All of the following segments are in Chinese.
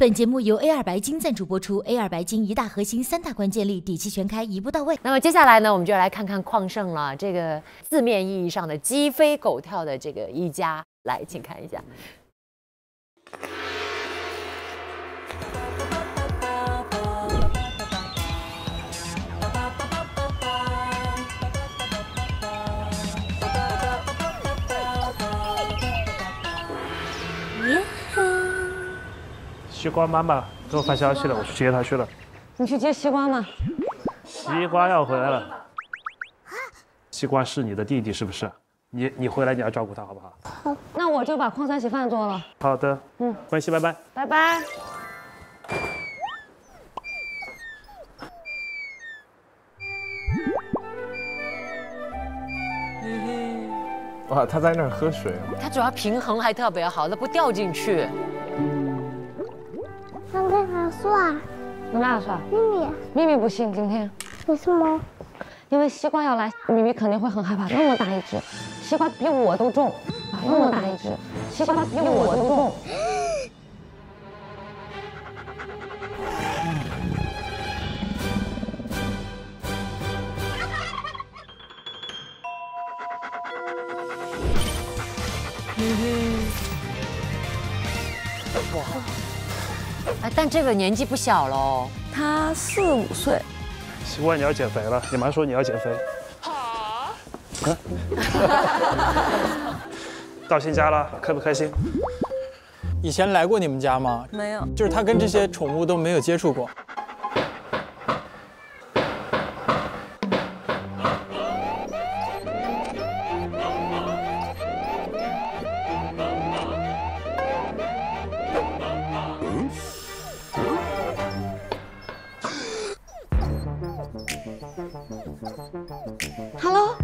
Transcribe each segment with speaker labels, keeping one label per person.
Speaker 1: 本节目由 A2 白金赞助播出 ，A2 白金一大核心，三大关键力，底气全开，一步到位。
Speaker 2: 那么接下来呢，我们就来看看邝胜了，这个字面意义上的鸡飞狗跳的这个一家，来，请看一下。
Speaker 3: 西瓜妈妈给我发消息了，我去接她去了。
Speaker 4: 你去接西瓜吗？
Speaker 3: 西瓜要回来了。西瓜是你的弟弟是不是？你回来你要照顾他好不好？
Speaker 4: 好，那我就把矿泉水饭做了。
Speaker 3: 好的，关系拜拜。
Speaker 4: 拜拜。
Speaker 5: 哇，他在那儿喝水。
Speaker 2: 他主要平衡还特别好，他不掉进去。
Speaker 6: 刚跟他算，
Speaker 4: 你俩算。
Speaker 6: 咪
Speaker 4: 咪不信今天。
Speaker 6: 为什么？
Speaker 4: 因为西瓜要来，咪咪肯定会很害怕。那么大一只，西瓜比我都重。那么大一只，西瓜比我都重。
Speaker 2: 哇！哎，但这个年纪不小喽，
Speaker 4: 他4、5岁。
Speaker 3: 西瓜你要减肥了，你妈说你要减肥。好。到新家了，开不开心？
Speaker 7: 以前来过你们家吗？
Speaker 4: 没有，
Speaker 7: 就是他跟这些宠物都没有接触过。
Speaker 4: Hello。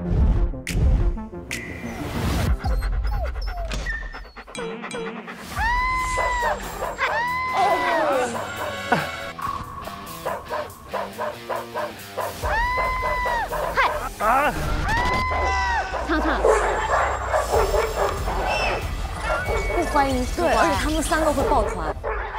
Speaker 3: 啊！
Speaker 4: 畅畅，不欢迎对，而且他们3个会抱团。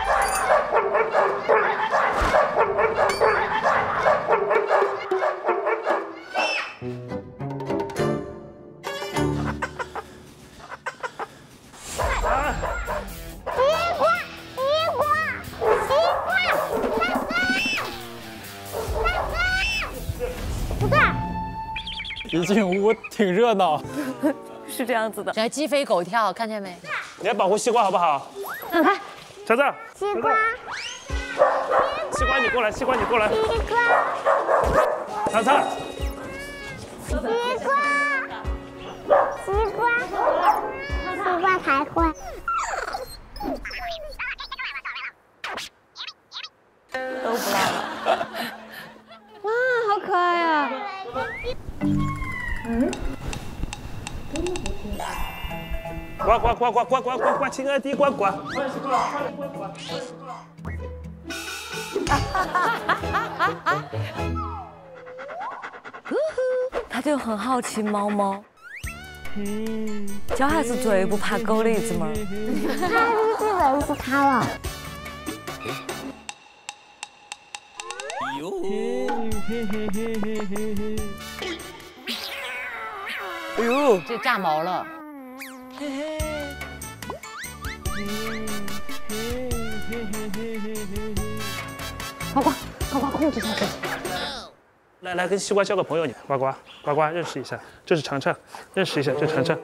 Speaker 7: 一进屋挺热闹，
Speaker 4: 是这样子的。
Speaker 2: 来鸡飞狗跳，看见没？
Speaker 3: 你要保护西瓜好不好？
Speaker 4: 让开。
Speaker 3: 橙子。
Speaker 6: 西瓜。
Speaker 3: 西瓜你过来，西瓜你过来。
Speaker 6: 西瓜。
Speaker 3: 橙子。
Speaker 6: 西瓜。西瓜。西瓜才会。
Speaker 4: 都不辣了。哇，好可爱呀！
Speaker 3: 呱呱呱呱呱呱呱呱，亲爱的呱呱。
Speaker 4: 他就很好奇猫猫。小孩子最不怕狗的一只猫。
Speaker 6: 他日本是他了。
Speaker 2: 哎呦，这炸毛了。
Speaker 4: 呱呱呱呱，控制一下自己。
Speaker 3: 来，跟西瓜交个朋友，你呱呱呱呱，认识一下，这是程程，认识一下，这程程。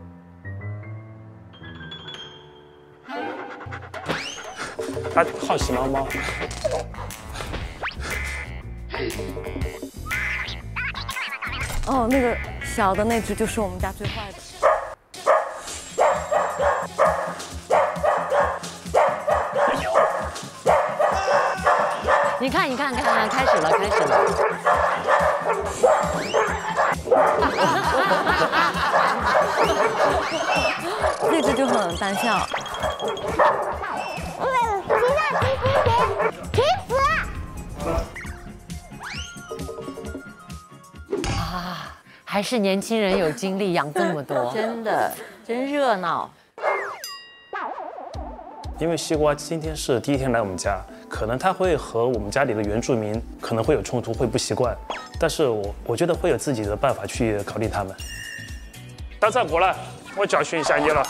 Speaker 3: 他好奇猫猫。
Speaker 4: 哦，那个小的那只就是我们家最坏的。
Speaker 2: 你看，开始了。
Speaker 4: 那只就很胆小。
Speaker 6: 停止！
Speaker 2: 啊，还是年轻人有精力养这么多，真的，真热闹。
Speaker 3: 因为西瓜今天是第一天来我们家，可能他会和我们家里的原住民可能会有冲突，会不习惯，但是我觉得会有自己的办法去搞定他们。大战过来，我教训一下你了。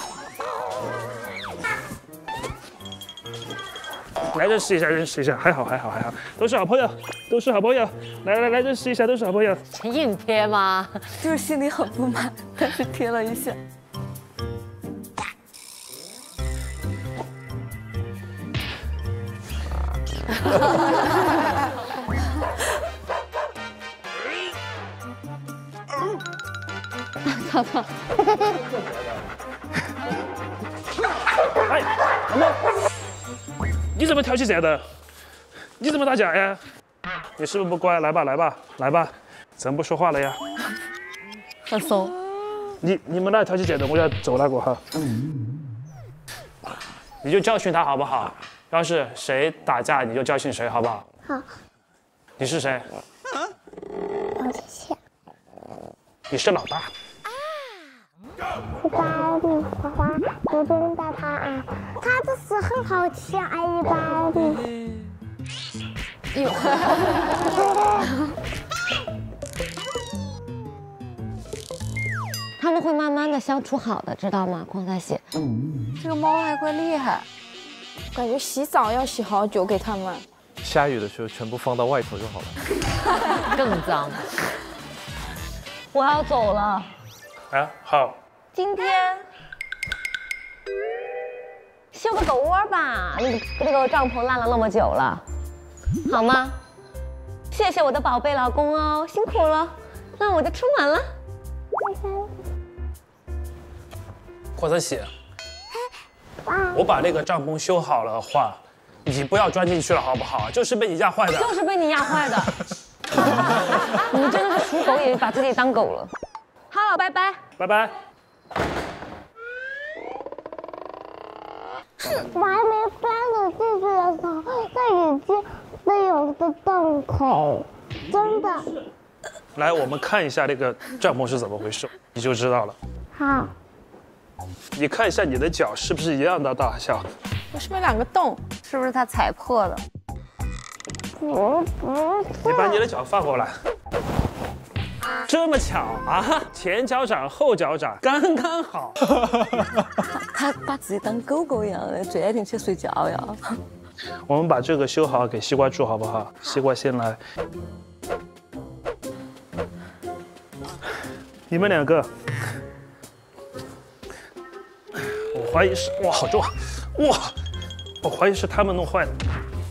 Speaker 3: 来认识一下，认识一下，还好，都是好朋友，都是好朋友。来，认识一下，都是好朋友。
Speaker 2: 硬贴吗？
Speaker 8: 就是心里很不满，但是贴了一下。
Speaker 4: 草草，
Speaker 3: 哎，你怎么挑起战的？你怎么打架呀？你是不是不乖？来吧，怎么不说话了呀？
Speaker 8: 很怂。
Speaker 3: 你们俩挑起战斗，我要揍哪个哈？你就教训他好不好？要是谁打架，你就教训谁，好不好？
Speaker 6: 好。
Speaker 3: 你是谁？
Speaker 6: 我是谢。
Speaker 3: 你是老大。
Speaker 6: 西瓜，你花花，我真的他啊，他的屎很好吃啊，一般的。
Speaker 4: 他们会慢慢的相处好的，知道吗？邝在喜，
Speaker 8: 这个猫还怪厉害，感觉洗澡要洗好久给它们。
Speaker 5: 下雨的时候全部放到外头就好了。
Speaker 2: 更脏。
Speaker 4: 我要走了。
Speaker 3: 啊，好。
Speaker 4: 今天修个狗窝吧，那个帐篷烂了那么久了，好吗？谢谢我的宝贝老公哦，辛苦了，那我就出门了。
Speaker 3: 邝在喜，我把那个帐篷修好了的话，你不要钻进去了好不好？就是被你压坏的。
Speaker 4: 就是被你压坏的。你真的是属狗也把自己当狗了。好了，拜拜。
Speaker 3: 拜拜。
Speaker 6: 我还没翻着进去的时候，这已经都有个洞口，真的。
Speaker 3: 来，我们看一下那个帐篷是怎么回事，你就知道了。
Speaker 6: 好。
Speaker 3: 你看一下你的脚是不是一样的大小？
Speaker 8: 为什么有2个洞？是不是它踩破了？
Speaker 6: 不
Speaker 3: 你把你的脚放过来。这么巧啊！前脚掌后脚掌刚刚好。
Speaker 8: 它把自己当狗狗一样的，最爱听去睡觉呀。
Speaker 3: 我们把这个修好，给西瓜住好不好？西瓜先来。你们2个，我怀疑是哇，好重啊！哇，我怀疑是他们弄坏的。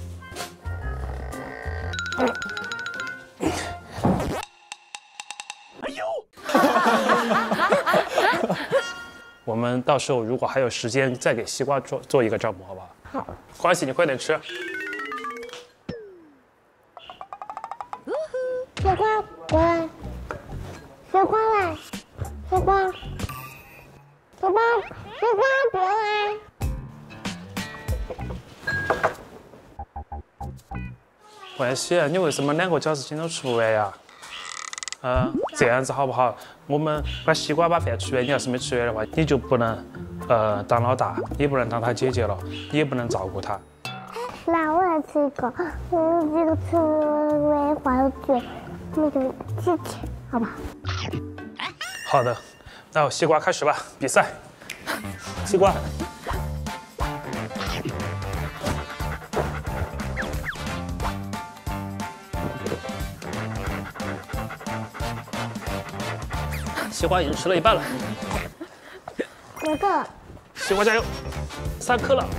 Speaker 3: 我们到时候如果还有时间，再给西瓜做一个帐篷，好不好？
Speaker 6: 好。
Speaker 3: 欢喜，你快点吃。
Speaker 6: 西瓜过来，西瓜来，西瓜，别来。
Speaker 3: 欢喜，你为什么2个饺子心都吃不完呀？这样子好不好？我们把西瓜把饭吃完，你要是没吃完的话，你就不能当老大，也不能当他姐姐了，也不能照顾他。
Speaker 6: 那我也吃一个，这个吃没滑嘴，那个鸡翅，好吧？
Speaker 3: 好的，那西瓜开始吧，比赛。西瓜。西瓜已经吃了一半了。
Speaker 6: 2个。
Speaker 3: 西瓜加油，3颗了。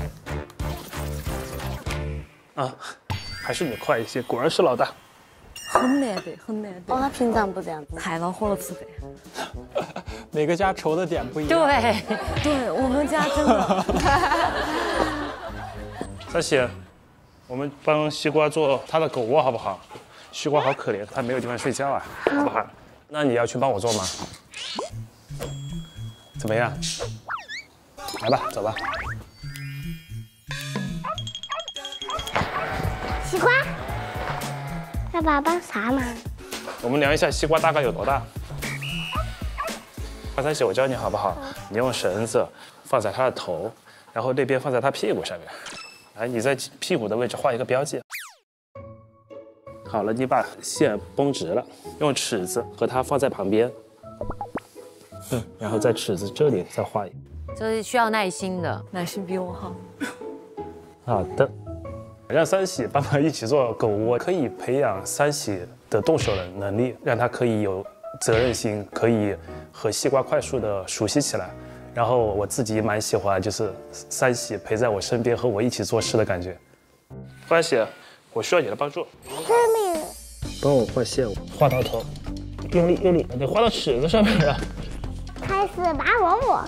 Speaker 3: 啊，还是你快一些，果然是老大。
Speaker 8: 很难得，很难得。
Speaker 9: 他平常不这样子，
Speaker 8: 太恼火了，吃饭。
Speaker 7: 每个家愁的点不一样。
Speaker 8: 对，我们家真的。
Speaker 3: 三喜，我们帮西瓜做他的狗窝好不好？西瓜好可怜，他没有地方睡觉啊，好不好？那你要去帮我做吗？怎么样？来吧，走吧。
Speaker 6: 西瓜，爸爸帮啥忙？
Speaker 3: 我们量一下西瓜大概有多大。三喜，我教你好不好？你用绳子放在它的头， 然后那边放在他屁股上面。哎，你在屁股的位置画一个标记。好了，你把线绷直了，用尺子和它放在旁边。然后在尺子这里再画一个。
Speaker 2: 就是需要耐心的。
Speaker 8: 耐心比我好。
Speaker 3: 好的。让三喜帮忙一起做狗窝，可以培养三喜的动手的能力，让他可以有责任心，可以和西瓜快速的熟悉起来。然后我自己蛮喜欢，就是三喜陪在我身边和我一起做事的感觉。欢喜，我需要你的帮助。
Speaker 6: 这里。
Speaker 3: 帮我画线，画到头，用力用力，得画到尺子上面啊。
Speaker 6: 开始打我。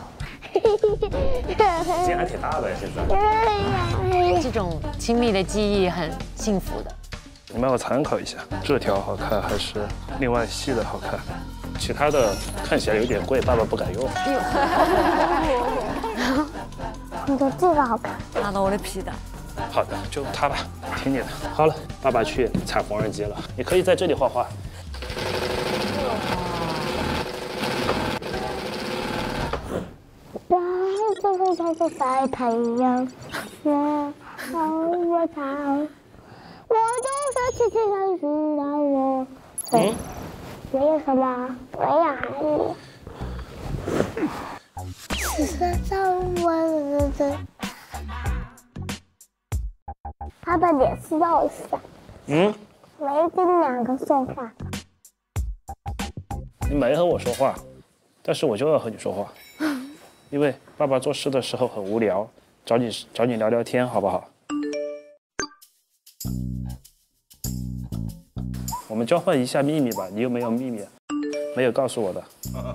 Speaker 3: 劲还挺大的呀，现在。
Speaker 2: 这种亲密的记忆很幸福的。
Speaker 3: 你们要参考一下，这条好看还是另外细的好看？其他的看起来有点贵，爸爸不敢用。
Speaker 6: 我觉得这个好看。
Speaker 8: 拿到我的皮带。
Speaker 3: 好的，就它吧，听你的。好了，爸爸去踩缝纫机了，你可以在这里画画。
Speaker 6: 就是晒太阳，我就是天天想知道我。没有什么，没有喊你。他的脸是肉色。没跟2个说话。
Speaker 3: 你没和我说话，但是我就要和你说话。因为爸爸做事的时候很无聊，找你聊聊天，好不好？我们交换一下秘密吧，你有没有秘密？没有告诉我的。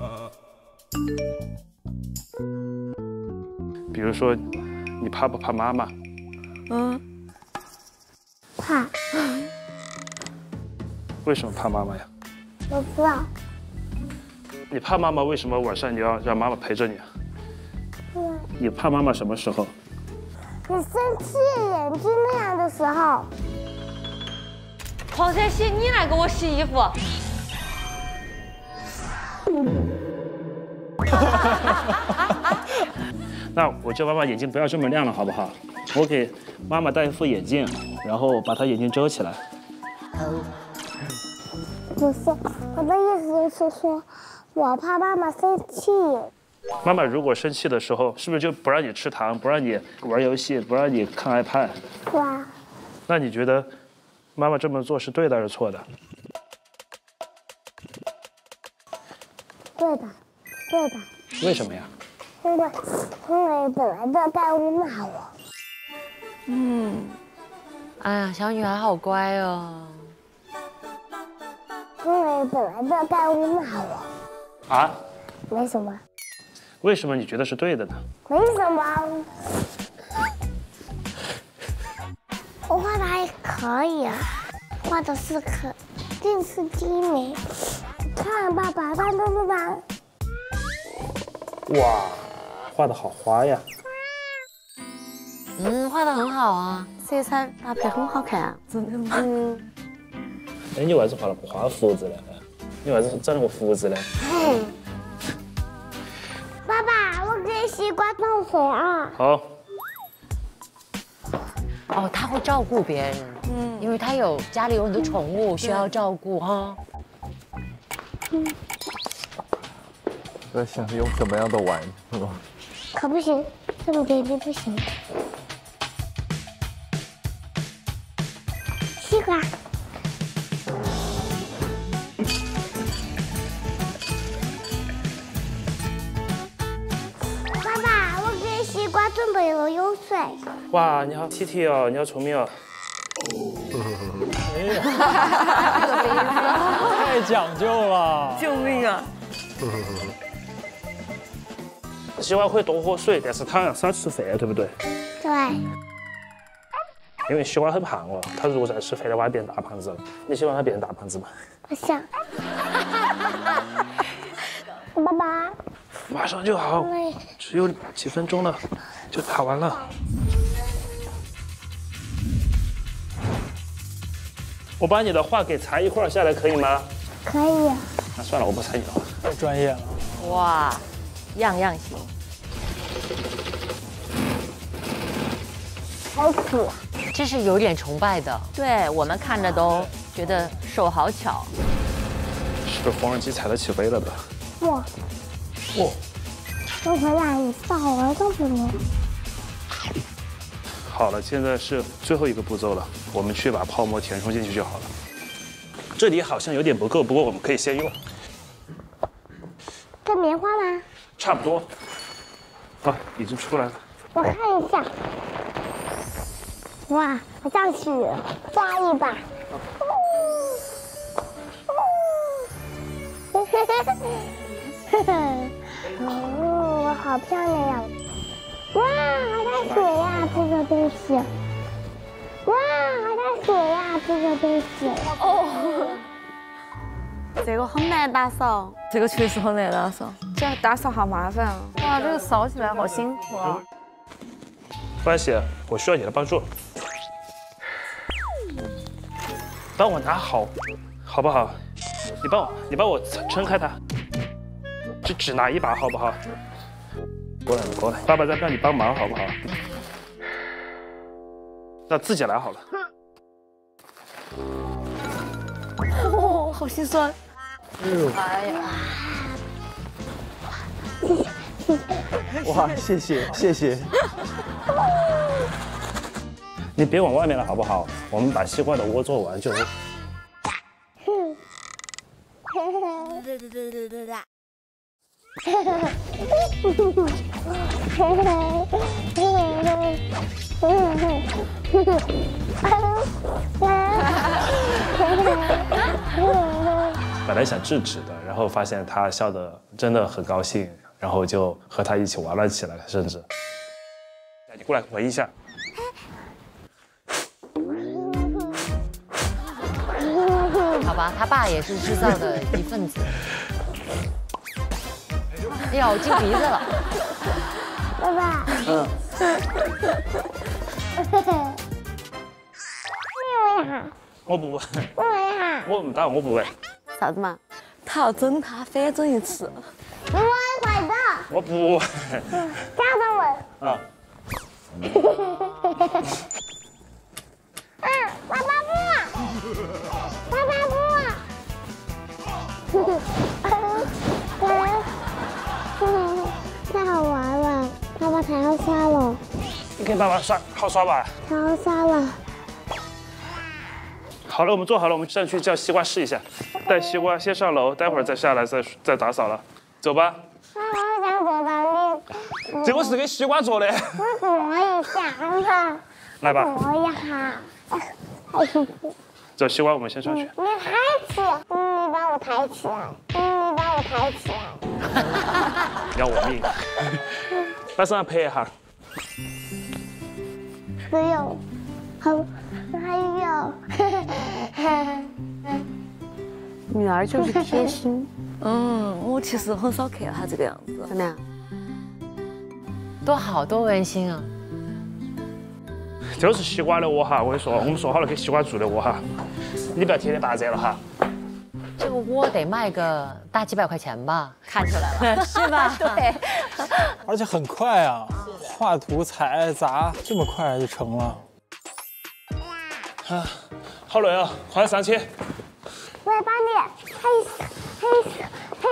Speaker 3: 比如说，你怕不怕妈妈？
Speaker 6: 怕。
Speaker 3: 为什么怕妈妈呀？
Speaker 6: 我不知道。
Speaker 3: 你怕妈妈，为什么晚上你要让妈妈陪着你啊？你怕妈妈什么时候？
Speaker 6: 你生气眼睛亮的时候。
Speaker 4: 黄晨曦，你来给我洗衣服。
Speaker 3: 那我叫妈妈眼睛不要这么亮了，好不好？我给妈妈戴一副眼镜，然后把她眼睛遮起来。
Speaker 6: 不是，我的意思就是说，我怕妈妈生气。
Speaker 3: 妈妈如果生气的时候，是不是就不让你吃糖，不让你玩游戏，不让你看 iPad？
Speaker 6: 是啊。
Speaker 3: 那你觉得妈妈这么做是对的还是错的？
Speaker 6: 对的，对的。
Speaker 3: 为什么呀？
Speaker 6: 因为本来就该骂我。
Speaker 2: 哎呀，小女孩好乖哦。
Speaker 6: 因为本来就该骂我。
Speaker 3: 啊？
Speaker 6: 没什么。
Speaker 3: 为什么你觉得是对的呢？
Speaker 6: 没什么。我画的还可以啊，画的是电视机没。看爸爸，爸。
Speaker 3: 哇，画的好花呀！
Speaker 2: 画的很好啊，
Speaker 8: 色彩搭配很好看啊，真的。
Speaker 3: 哎，你为啥子画了不画胡子呢？你为啥子整那个胡子呢？
Speaker 6: 爸爸，我给西瓜倒水啊。
Speaker 3: 好。
Speaker 2: 哦，他会照顾别人，因为他家里有很多宠物需要照顾哈。
Speaker 5: 在想用什么样的碗是吗？
Speaker 6: 可不行，这么给力不行。西瓜。爸爸，我给西瓜准备了油水。
Speaker 3: 哇，你好体贴哦，你好聪明哦。
Speaker 7: 哎呀，太讲究了！
Speaker 8: 救命啊！
Speaker 3: 西瓜可以多喝水，但是它要少吃饭，对不对？
Speaker 6: 对。
Speaker 3: 因为西瓜很胖哦，它如果再吃饭的话，变大胖子了。你希望它变大胖子吗？
Speaker 6: 不想。爸爸。
Speaker 3: 马上就好，只有几分钟了，就打完了。我把你的画给裁一块下来，可以吗？
Speaker 6: 可以。
Speaker 3: 那算了，我不裁你的画。
Speaker 7: 太专业了。
Speaker 8: 哇，样样行。
Speaker 6: 好苦。
Speaker 2: 这是有点崇拜的。
Speaker 8: 对我们看着都觉得手好巧。
Speaker 3: 是不是缝纫机踩到起飞了的？
Speaker 6: 哇，我回来你少了这么多。
Speaker 3: 好了，现在是最后一个步骤了，我们去把泡沫填充进去就好了。这里好像有点不够，不过我们可以先用。
Speaker 6: 跟棉花吗？
Speaker 3: 差不多。好，已经出来了。
Speaker 6: 我看一下。哇，好像是抓一把。我好漂亮呀！哇，好像水呀，这个东西。哇，好像水呀，这个东西。
Speaker 8: 哦，这个很难打扫，这个确实很难打扫，这样打扫好麻烦啊！哇，这个扫起来好辛苦啊！
Speaker 3: 不关系，我需要你的帮助。帮我拿好，好不好？你帮我撑开它，只拿一把，好不好？过来，爸爸再让你帮忙，好不好？那自己来好了。
Speaker 8: 哦，好心酸。哎呀！
Speaker 5: 哇，谢谢。
Speaker 3: 你别往外面了，好不好？我们把西瓜的窝做完就。本来想制止的，然后发现他笑得真的很高兴，然后就和他一起玩了起来，甚至。你过来闻一下。
Speaker 2: 好吧，他爸也是制造的一份子。哎呦，进鼻子了。
Speaker 6: 爸爸。你闻一下。
Speaker 3: 我不闻。
Speaker 6: 我闻一下。
Speaker 3: 我唔打，我不闻。
Speaker 8: 啥子嘛？他要整他，反整一次。
Speaker 6: 你闻快的。
Speaker 3: 我不闻。
Speaker 6: 这样子闻。
Speaker 3: 啊。
Speaker 6: 爸爸不。爸爸不。太好玩了，爸爸太好耍了。
Speaker 3: 你跟爸爸耍，好耍吧？
Speaker 6: 太好耍了。
Speaker 3: 好了，我们做好了，我们上去叫西瓜试一下。带西瓜先上楼，待会儿再下来再打扫了。走吧。
Speaker 6: 我想做到你。
Speaker 3: 这个是给西瓜做的。
Speaker 6: 我做一下嘛。
Speaker 3: 来吧。
Speaker 6: 做一下。太辛苦。
Speaker 3: 走，西瓜我们先上去。
Speaker 6: 你抬起，你把我抬起来，你把我抬起来。
Speaker 3: 要我命！把身上拍一下。
Speaker 6: 只有，好，还有。
Speaker 8: 女儿就是贴心。我其实很少看她这个样子。真的？
Speaker 2: 多好多温馨啊！
Speaker 3: 这个是西瓜的窝哈，我跟你说，我们说好了给西瓜做的窝哈，你不要天天霸占了哈。
Speaker 2: 这个窝得卖个大几百块钱吧？
Speaker 8: 看出来了，
Speaker 2: 是吧？
Speaker 8: 对。
Speaker 7: 而且很快啊，画图、踩、砸，这么快就成了。
Speaker 3: 啊，好累啊，快上去。
Speaker 6: 我来帮你，黑色。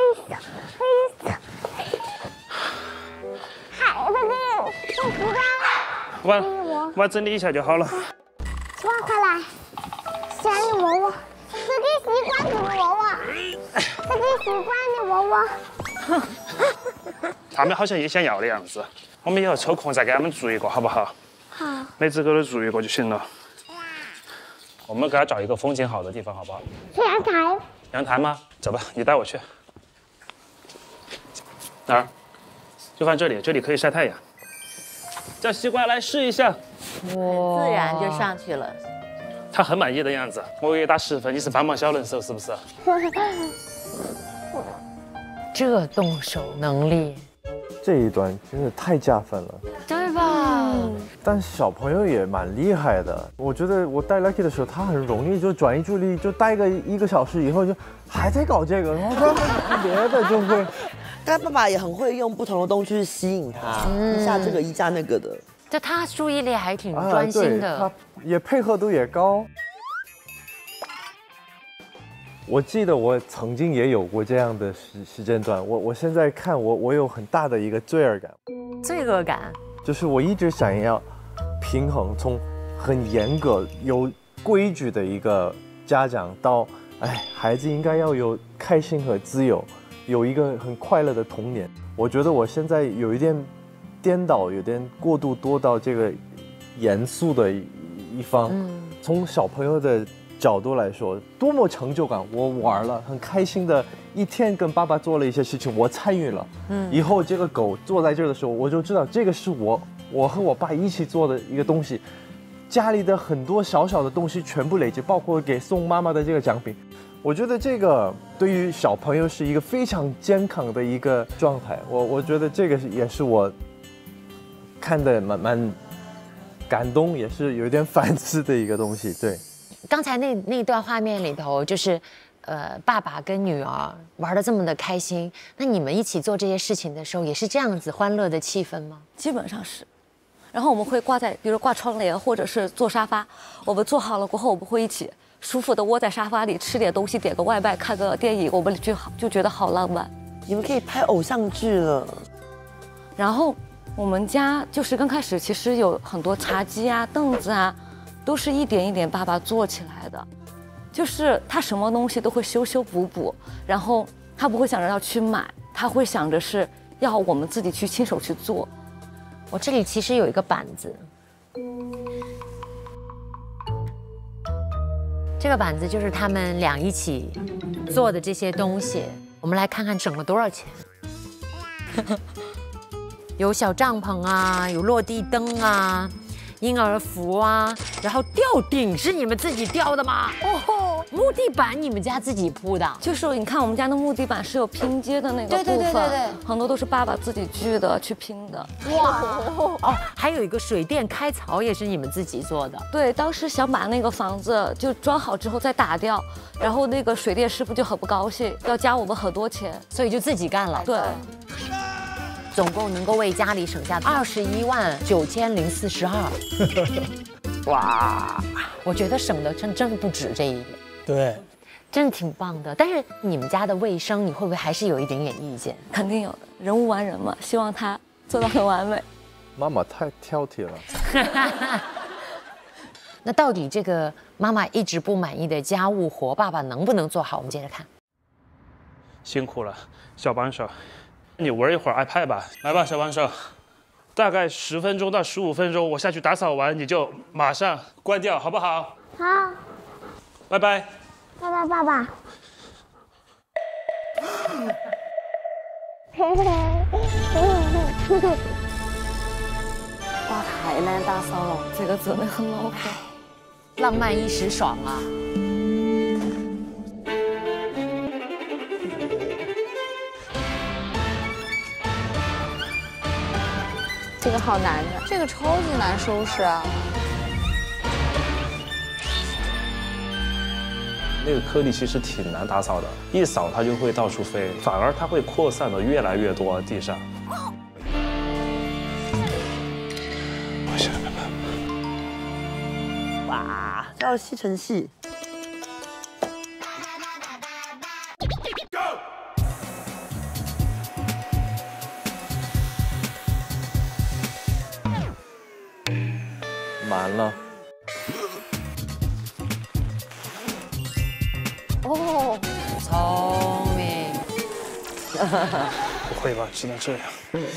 Speaker 6: 海的病，做西瓜。
Speaker 3: 我整理一下就好了。
Speaker 6: 西瓜快来，先你摸摸，是给西瓜你摸摸，是给西瓜你摸摸。
Speaker 3: 他们好像也想要的样子，我们以后抽空再给他们做一个，好不好？
Speaker 6: 好。
Speaker 3: 每次给他做一个就行了。我们给他找一个风景好的地方，好不好？
Speaker 6: 去阳台。
Speaker 3: 阳台吗？走吧，你带我去。哪儿？就放这里，这里可以晒太阳。叫西瓜来试一下。
Speaker 8: 哇，自然就上去了。
Speaker 3: 他很满意的样子，我给打10分，你是帮忙小能手是不是？
Speaker 2: 这动手能力，
Speaker 5: 这一段真的太加分了，
Speaker 2: 对吧？
Speaker 5: 但小朋友也蛮厉害的。我觉得我带 Lucky 的时候，他很容易就转移注意力，就待个1个小时以后就还在搞这个，然后他别的就会。
Speaker 9: 但爸爸也很会用不同的东西去吸引他，一下这个一下那个的。
Speaker 2: 就他注意力还挺专心的，
Speaker 5: 他也配合度也高。我记得我曾经也有过这样的时间段，我现在看我有很大的一个罪恶感。
Speaker 2: 罪恶感
Speaker 5: 就是我一直想要平衡，从很严格有规矩的一个家长到，孩子应该要有开心和自由，有一个很快乐的童年。我觉得我现在有一点颠倒，有点过度多到这个严肃的一方。从小朋友的角度来说，多么成就感！我玩了，很开心的一天，跟爸爸做了一些事情，我参与了。以后这个狗坐在这儿的时候，我就知道这个是我和我爸一起做的一个东西。家里的很多小小的东西全部累积，包括给送妈妈的这个奖品。我觉得这个对于小朋友是一个非常健康的一个状态。我觉得这个也是我看的蛮感动，也是有点反思的一个东西。对，
Speaker 2: 刚才那段画面里头，就是爸爸跟女儿玩得这么的开心，那你们一起做这些事情的时候，也是这样子欢乐的气氛吗？
Speaker 8: 基本上是。然后我们会比如挂窗帘，或者是坐沙发。我们做好了过后，我们会一起舒服的窝在沙发里，吃点东西，点个外卖，看个电影，我们就觉得好浪漫。
Speaker 9: 你们可以拍偶像剧了。
Speaker 8: 然后我们家就是刚开始其实有很多茶几啊、凳子啊，都是一点一点爸爸做起来的。就是他什么东西都会修修补补，然后他不会想着要去买，他会想着是要我们自己去亲手去做。
Speaker 2: 我这里其实有一个板子，这个板子就是他们俩一起做的这些东西。我们来看看整了多少钱。有小帐篷啊，有落地灯啊，婴儿服啊，然后吊顶是你们自己吊的吗？哦，木地板你们家自己铺的？
Speaker 8: 就是你看我们家的木地板是有拼接的那个部分，对，很多都是爸爸自己锯的去拼的。
Speaker 2: 哇，哦，还有一个水电开槽也是你们自己做的？对，
Speaker 8: 当时想把那个房子就装好之后再打掉，然后那个水电师傅就很不高兴，要加我们很多钱，
Speaker 2: 所以就自己干了。
Speaker 8: 对。
Speaker 2: 总共能够为家里省下219042。哇，我觉得省的真不止这一点。
Speaker 7: 对，
Speaker 2: 真的挺棒的。但是你们家的卫生，你会不会还是有一点点意见？
Speaker 8: 肯定有的，人无完人嘛，希望他做到很完美。
Speaker 5: 妈妈太挑剔了。
Speaker 2: 那到底这个妈妈一直不满意的家务活，爸爸能不能做好？我们接着看。
Speaker 3: 辛苦了，小帮手。你玩一会儿 iPad 吧，来吧，小帮手，大概10分钟到15分钟，我下去打扫完，你就马上关掉，好不好？
Speaker 6: 好。
Speaker 3: 拜拜。
Speaker 6: 拜拜，爸爸。
Speaker 8: 哇，太难打扫了，这个真的很恼火。
Speaker 2: 浪漫一时爽啊！
Speaker 10: 这个好难的，这个超级难收拾啊！
Speaker 3: 那个颗粒其实挺难打扫的，一扫它就会到处飞，反而它会扩散的越来越多地上。我下来吧。
Speaker 9: 哇，这要吸尘器。
Speaker 5: 完了。
Speaker 2: 哦，聪明。
Speaker 3: 不会吧，只能这样。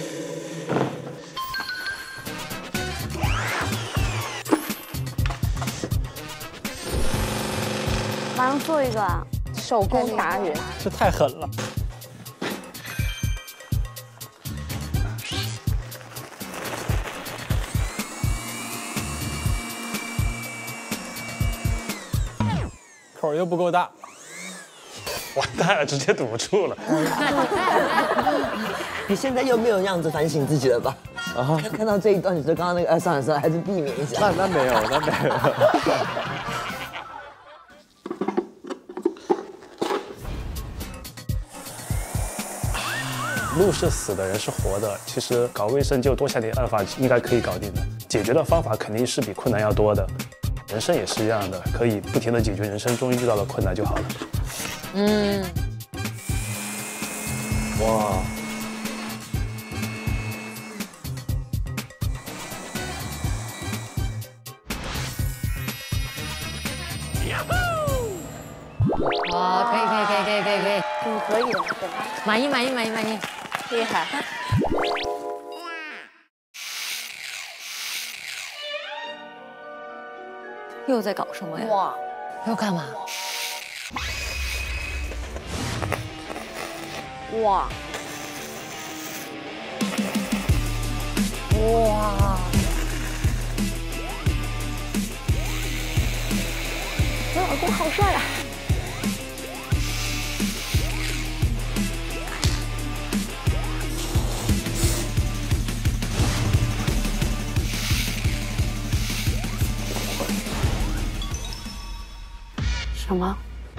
Speaker 10: 马上做一个手工达人，
Speaker 7: 这太狠了。口又不够大，
Speaker 3: 完蛋了，直接堵住了。
Speaker 9: 你现在又没有这样子反省自己了吧？啊！看到这一段，你说刚刚那个算了，还是避免一下。
Speaker 5: 那没有，那没有。
Speaker 3: 鹿是死的，人是活的。其实搞卫生就多下点办法，应该可以搞定的。解决的方法肯定是比困难要多的。人生也是一样的，可以不停的解决人生中遇到的困难就好了。
Speaker 5: 哇，
Speaker 2: 哇，可以，
Speaker 10: 可以的，
Speaker 2: 满意，
Speaker 10: 厉害。
Speaker 8: 又在搞什么呀？
Speaker 10: 哇，
Speaker 2: 要干嘛？
Speaker 10: 哇，
Speaker 2: 哇！
Speaker 4: 我老公好帅啊！
Speaker 10: 什么？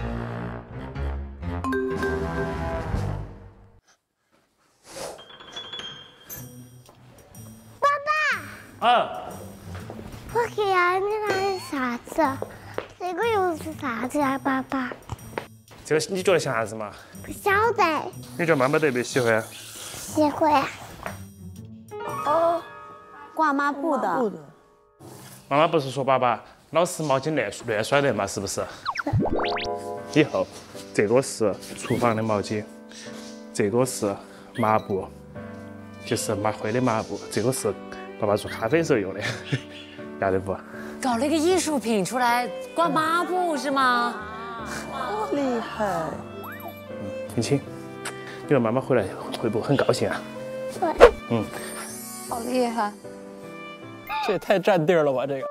Speaker 6: 我给啊，那是啥子？这个又是啥子呀，爸爸？
Speaker 3: 这个你觉得像啥子嘛？
Speaker 6: 不晓得。
Speaker 3: 你觉得妈妈特别喜欢？
Speaker 6: 喜欢。
Speaker 10: 哦，挂抹布的。
Speaker 3: 妈妈不是说爸爸老是毛巾乱甩的嘛，是不是？以后这个是厨房的毛巾，这个是抹布，就是抹灰的抹布，这个是爸爸做咖啡时候用的，晓得不？
Speaker 2: 搞了一个艺术品出来，挂抹布是吗？
Speaker 9: 厉害！
Speaker 3: 云清，你说妈妈回来会不会很高兴啊？
Speaker 6: 对。
Speaker 10: 好厉害！
Speaker 7: 这也太占地儿了吧，这个。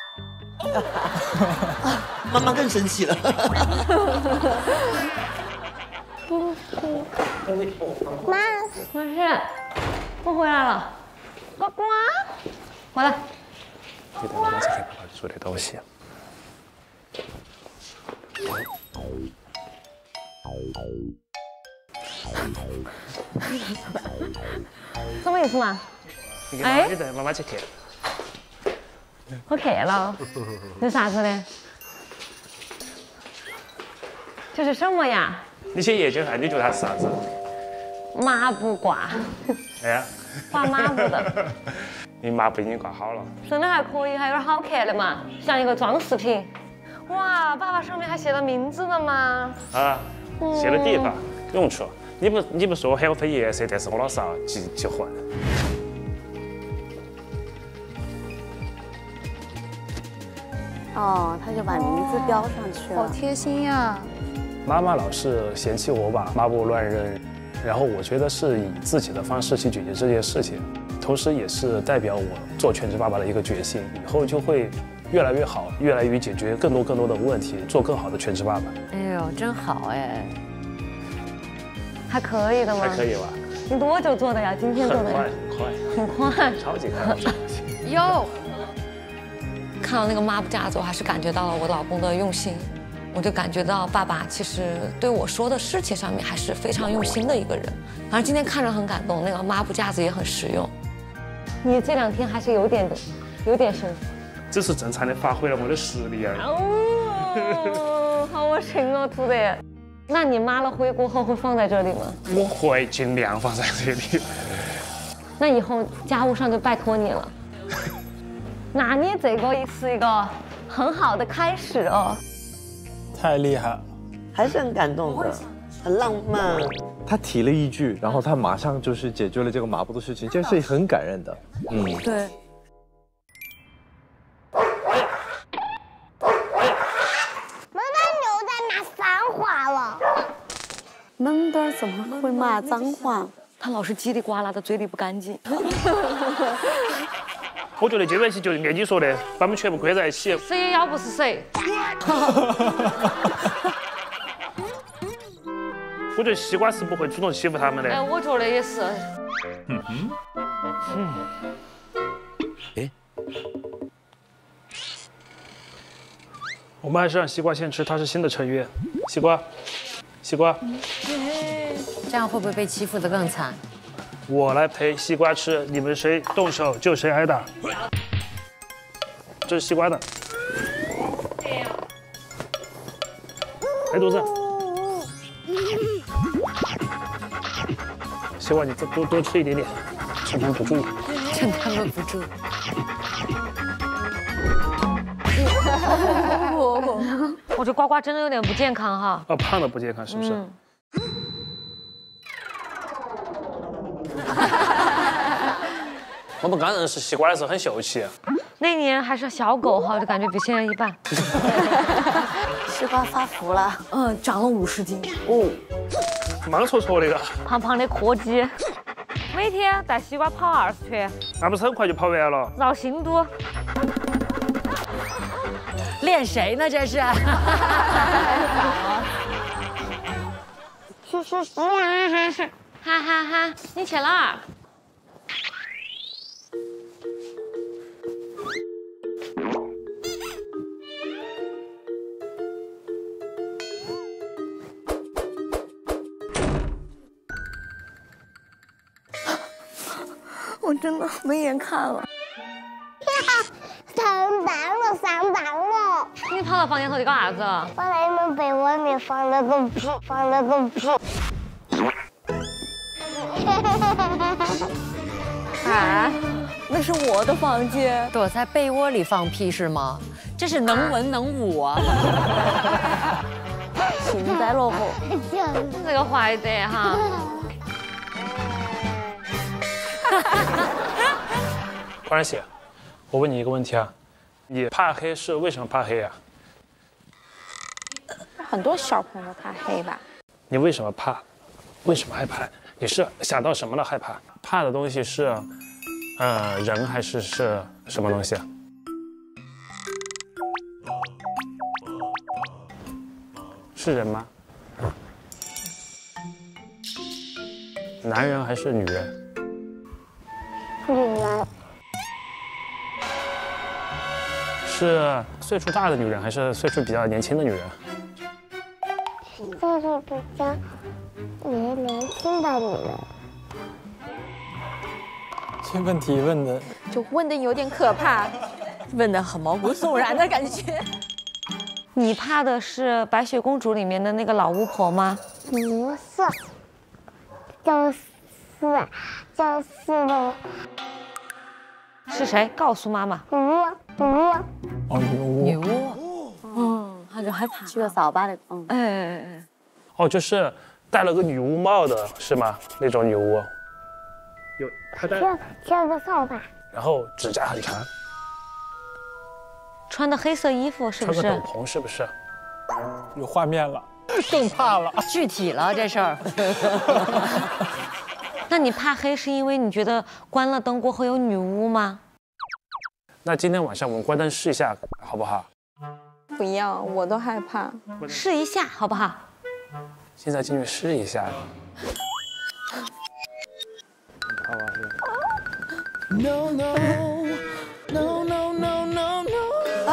Speaker 9: 妈妈更生气了。
Speaker 6: 妈，
Speaker 4: 没事，我回来了。呱呱，回来。
Speaker 3: 你等妈妈再给爸爸做点东西。
Speaker 4: 什么意思嘛？
Speaker 3: 你给妈妈，你带妈妈去看。
Speaker 4: 我看了，这啥子呢？这是什么呀？
Speaker 3: 你去研究下，你觉得它是啥子？
Speaker 4: 抹布挂，
Speaker 3: 哎，
Speaker 4: 挂抹布的。
Speaker 3: 你抹布已经挂好了。
Speaker 4: 真的还可以，还有点好看的嘛，像一个装饰品。哇，爸爸上面还写了名字的吗？
Speaker 3: 啊，写了地方，用处。你不说还要分颜色，但是我老是要记混。
Speaker 10: 哦，他就把名字标上去了，好贴心呀。
Speaker 3: 妈妈老是嫌弃我把抹布乱扔，然后我觉得是以自己的方式去解决这件事情，同时也是代表我做全职爸爸的一个决心，以后就会越来越好，越来越解决更多的问题，做更好的全职爸爸。
Speaker 2: 哎呦，真好哎！
Speaker 4: 还可以的吗？
Speaker 3: 还可以吧？
Speaker 4: 你多久做的呀？今天做的呀？
Speaker 3: 很
Speaker 4: 快，
Speaker 3: 超级快。
Speaker 8: 哟，看到那个抹布架子，我还是感觉到了我老公的用心。我就感觉到爸爸其实对我说的事情上面还是非常用心的一个人。反正今天看着很感动，那个抹布架子也很实用。
Speaker 4: 你这2天还是有点生。
Speaker 3: 这是正常的发挥了我的实力啊！
Speaker 4: 哦，好恶心哦，涂的。那你抹了灰过后会放在这里吗？
Speaker 3: 我会尽量放在这里。
Speaker 4: 那以后家务上就拜托你了。那你这个也是一个很好的开始哦。
Speaker 7: 太厉害了，
Speaker 9: 还是很感动的，很浪漫。
Speaker 5: 他提了一句，然后他马上就是解决了这个抹布的事情，这是很感人的。
Speaker 8: 对。
Speaker 6: 妈妈又在骂脏话了。
Speaker 10: 闷墩怎么会骂脏话？
Speaker 8: 他老是叽里呱啦的，嘴里不干净。
Speaker 3: 我觉得这段戏就是按你说的，把我们全部关在一起。
Speaker 4: 谁也要不是谁。
Speaker 3: 我觉得西瓜是不会主动欺负他们的。
Speaker 4: 哎，我觉得也是。
Speaker 3: 我们还是让西瓜先吃，他是新的成员。西瓜。
Speaker 2: 这样会不会被欺负得更惨？
Speaker 3: 我来陪西瓜吃，你们谁动手就谁挨打。这是西瓜的。挨肚子。西瓜你多吃一点点，趁他们不注意。
Speaker 2: 趁他们不注意。
Speaker 4: 我觉得呱呱真的有点不健康哈。
Speaker 3: 哦，胖的不健康是不是？我们刚认识西瓜的时候很秀气，
Speaker 4: 那年还是小狗哈，就感觉比现在一半。
Speaker 10: 西瓜发福了，
Speaker 8: 长了50斤。
Speaker 3: 哦，忙戳戳的了，
Speaker 4: 胖胖的柯基，每天带西瓜跑20圈，
Speaker 3: 那不是很快就跑完了？
Speaker 4: 绕新都。
Speaker 2: 练谁呢？这是？
Speaker 4: 哈哈哈！你去哪儿？
Speaker 8: 我真的没眼看了。
Speaker 6: 上当了！
Speaker 4: 你跑到房间头去干啥子？
Speaker 6: 我在你们被窝里面放了个屁。
Speaker 8: 啊，那是我的房间。
Speaker 2: 躲在被窝里放屁是吗？这是能文能武啊！
Speaker 8: 幸灾乐祸。
Speaker 4: 这个坏的哈。
Speaker 3: 关系，我问你一个问题啊，你怕黑是为什么怕黑啊？
Speaker 10: 很多小朋友都怕黑吧？
Speaker 3: 你为什么怕？为什么害怕？你是想到什么了害怕？怕的东西是，人还是什么东西啊？是人吗？男人还是女人？
Speaker 6: 女人。
Speaker 3: 是岁数大的女人还是岁数比较年轻的女人？
Speaker 6: 岁数比较年轻的女人。
Speaker 7: 这问题问的
Speaker 10: 就问的有点可怕，问的很毛骨悚然的感觉。
Speaker 4: 你怕的是白雪公主里面的那个老巫婆吗？
Speaker 6: 不是，就是的。
Speaker 4: 是谁？告诉妈妈。
Speaker 7: 哦，
Speaker 2: 女巫。
Speaker 8: 他就害怕。
Speaker 10: 去了扫把的，
Speaker 3: 哦，就是戴了个女巫帽的是吗？那种女巫。有，她戴。
Speaker 6: 这个扫把。
Speaker 3: 然后指甲很长。
Speaker 4: 穿的黑色衣服是不是？
Speaker 3: 穿个斗篷是不是？
Speaker 7: 有画面了，更怕了，
Speaker 2: 具体了这事儿。
Speaker 4: 那你怕黑是因为你觉得关了灯过后有女巫吗？
Speaker 3: 那今天晚上我们关灯试一下，好不好？
Speaker 10: 不要，我都害怕。
Speaker 4: 试一下好不好？
Speaker 3: 现在进去试一下。No no no no no no no。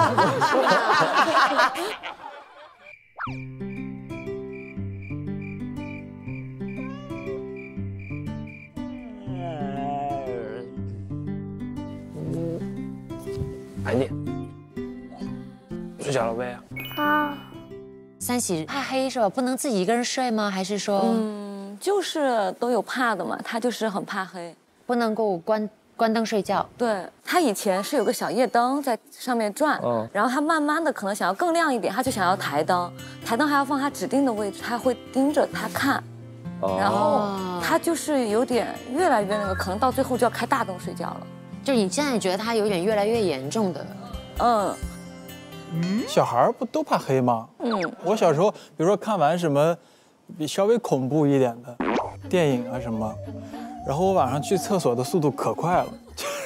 Speaker 3: 爱你。睡觉了呗？
Speaker 6: 啊。
Speaker 2: 三喜怕黑是吧？不能自己一个人睡吗？还是说？
Speaker 8: 就是都有怕的嘛。他就是很怕黑，
Speaker 2: 不能够关灯睡觉。
Speaker 8: 对，他以前是有个小夜灯在上面转，然后他慢慢的可能想要更亮一点，他就想要台灯，台灯还要放他指定的位置，他会盯着他看，然后他就是有点越来越那个，可能到最后就要开大灯睡觉了。
Speaker 2: 就你现在觉得他有点越来越严重的，
Speaker 7: 小孩不都怕黑吗？我小时候，比如说看完什么比稍微恐怖一点的电影啊什么，然后我晚上去厕所的速度可快了。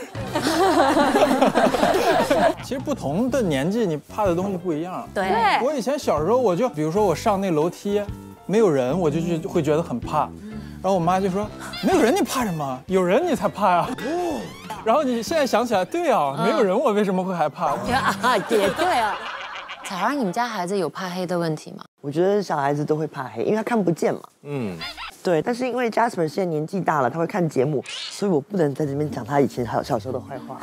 Speaker 7: 其实不同的年纪，你怕的东西不一样。
Speaker 2: 对，
Speaker 7: 我以前小时候，我就比如说我上那楼梯，没有人，我就会觉得很怕。然后我妈就说：“没有人你怕什么？有人你才怕呀。”然后你现在想起来，对啊，没有人我为什么会害怕？
Speaker 2: 也对啊。彩儿，你们家孩子有怕黑的问题吗？
Speaker 9: 我觉得小孩子都会怕黑，因为他看不见嘛。 对，但是因为 Jasper 现在年纪大了，他会看节目，所以我不能在这边讲他以前小时候的坏话。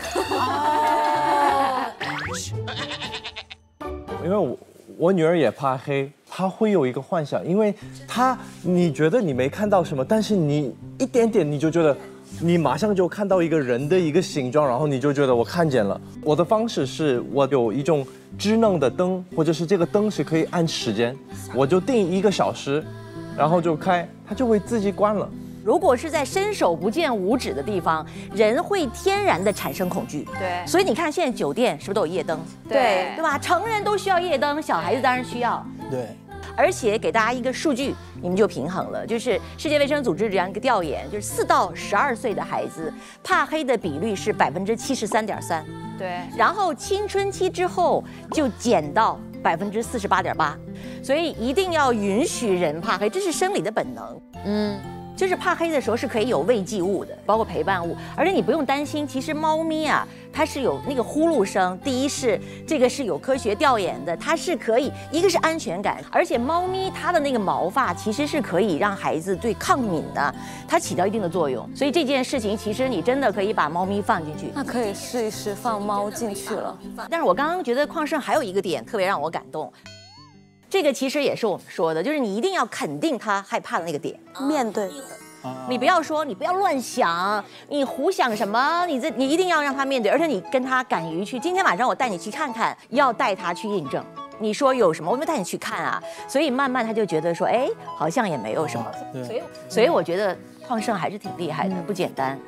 Speaker 5: 因为我女儿也怕黑，她会有一个幻想，因为你觉得你没看到什么，但是你一点点你就觉得。你马上就看到一个人的一个形状，然后你就觉得我看见了。我的方式是我有一种智能的灯，或者是这个灯是可以按时间，我就定1个小时，然后就开，它就会自己关了。
Speaker 1: 如果是在伸手不见五指的地方，人会天然的产生恐惧。
Speaker 10: 对，
Speaker 1: 所以你看现在酒店是不是都有夜灯？
Speaker 10: 对，
Speaker 1: 对吧？成人都需要夜灯，小孩子当然需要。
Speaker 7: 对。
Speaker 1: 而且给大家一个数据，你们就平衡了，就是世界卫生组织这样一个调研，就是4到12岁的孩子怕黑的比率是73.3%，
Speaker 10: 对，
Speaker 1: 然后青春期之后就减到48.8%，所以一定要允许人怕黑，这是生理的本能。就是怕黑的时候是可以有慰藉物的，包括陪伴物，而且你不用担心，其实猫咪啊，它是有那个呼噜声。第一是这个是有科学调研的，它是可以，一个是安全感，而且猫咪它的那个毛发其实是可以让孩子对抗敏的，它起到一定的作用。所以这件事情其实你真的可以把猫咪放进去。
Speaker 8: 那可以试一试放猫进去了。
Speaker 1: 但是我刚刚觉得邝胜还有一个点特别让我感动。这个其实也是我们说的，就是你一定要肯定他害怕的那个点，
Speaker 11: 面对。
Speaker 1: 你不要说，你不要乱想，你胡想什么？你一定要让他面对，而且你跟他敢于去。今天晚上我带你去看看，要带他去印证。你说有什么，我没带你去看啊。所以慢慢他就觉得说，哎，好像也没有什么。所以我觉得邝胜还是挺厉害的，不简单。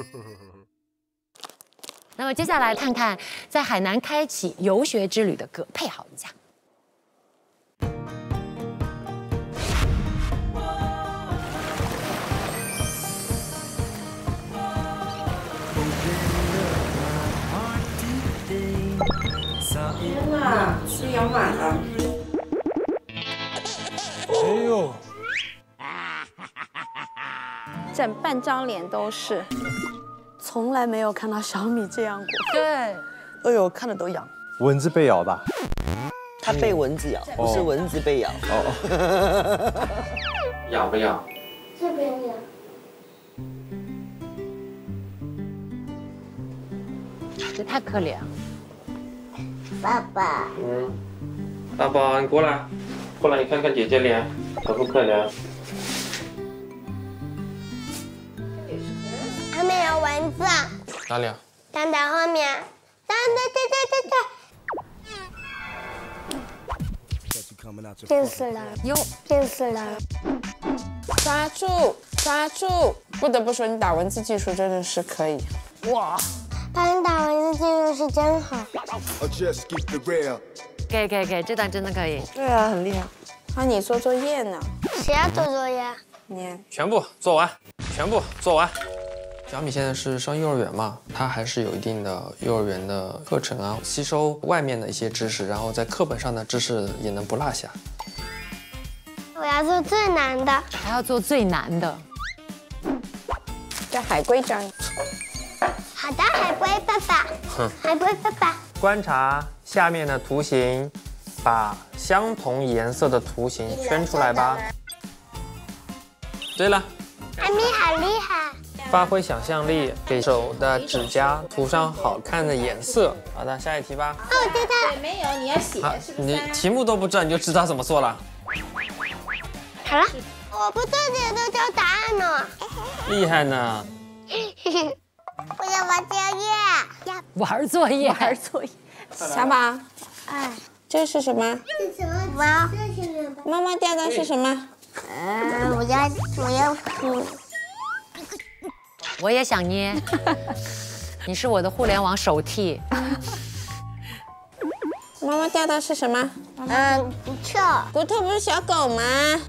Speaker 2: 那么接下来看看在海南开启游学之旅的葛佩豪一家。
Speaker 11: 天哪，吃养满了！
Speaker 7: 哎呦，
Speaker 11: 整半张脸都是，从来没有看到小米这样过。
Speaker 2: 对，
Speaker 9: 哎呦，看了都痒。
Speaker 5: 蚊子被咬吧？
Speaker 9: 它被蚊子咬，不是蚊子被咬。
Speaker 3: 痒不痒？
Speaker 6: 这边痒。
Speaker 2: 这太可怜了。
Speaker 6: 爸爸。
Speaker 3: 大宝，你过来，过来，你看看姐姐脸，可不可怜？
Speaker 6: 后面有蚊子。
Speaker 3: 哪里啊？
Speaker 6: 蛋蛋后面。蛋蛋，见死了！
Speaker 2: 哟，
Speaker 6: 见死了！
Speaker 11: 抓住，抓住！不得不说，你打蚊子技术真的是可以。哇！
Speaker 6: 帮你打蚊子技术是真好。
Speaker 2: 给，这段真的可以。
Speaker 9: 对啊，很厉害。
Speaker 11: 那你做作业呢？
Speaker 6: 谁要做作业？
Speaker 11: 你
Speaker 3: 全部做完，全部做完。
Speaker 12: 小米现在是上幼儿园嘛，他还是有一定的幼儿园的课程啊，吸收外面的一些知识，然后在课本上的知识也能不落下。
Speaker 6: 我要做最难的，
Speaker 2: 还要做最难的。
Speaker 11: 叫海龟长。
Speaker 6: 好的，海龟爸爸。海龟爸爸。
Speaker 12: 观察下面的图形，把相同颜色的图形圈出来吧。对了，
Speaker 6: 海咪好厉害。
Speaker 12: 发挥想象力，给手的指甲涂上好看的颜色。好的，下一题吧。
Speaker 6: 哦，对的。
Speaker 11: 没有，你要写，是不是？
Speaker 12: 你题目都不知道，你就知道怎么做了。
Speaker 6: 好了，我不自己都交答案呢。
Speaker 12: 厉害呢。
Speaker 6: 我要玩作业。
Speaker 2: 玩作业，
Speaker 1: 玩作业。
Speaker 11: 小宝，这是什么？
Speaker 6: 这是什么？猫。
Speaker 11: 妈妈掉的是什么？
Speaker 6: 我要
Speaker 2: 我也想捏。你是我的互联网手替。
Speaker 11: 妈妈掉的是什么？
Speaker 6: 骨头。
Speaker 11: 骨头不是小狗吗？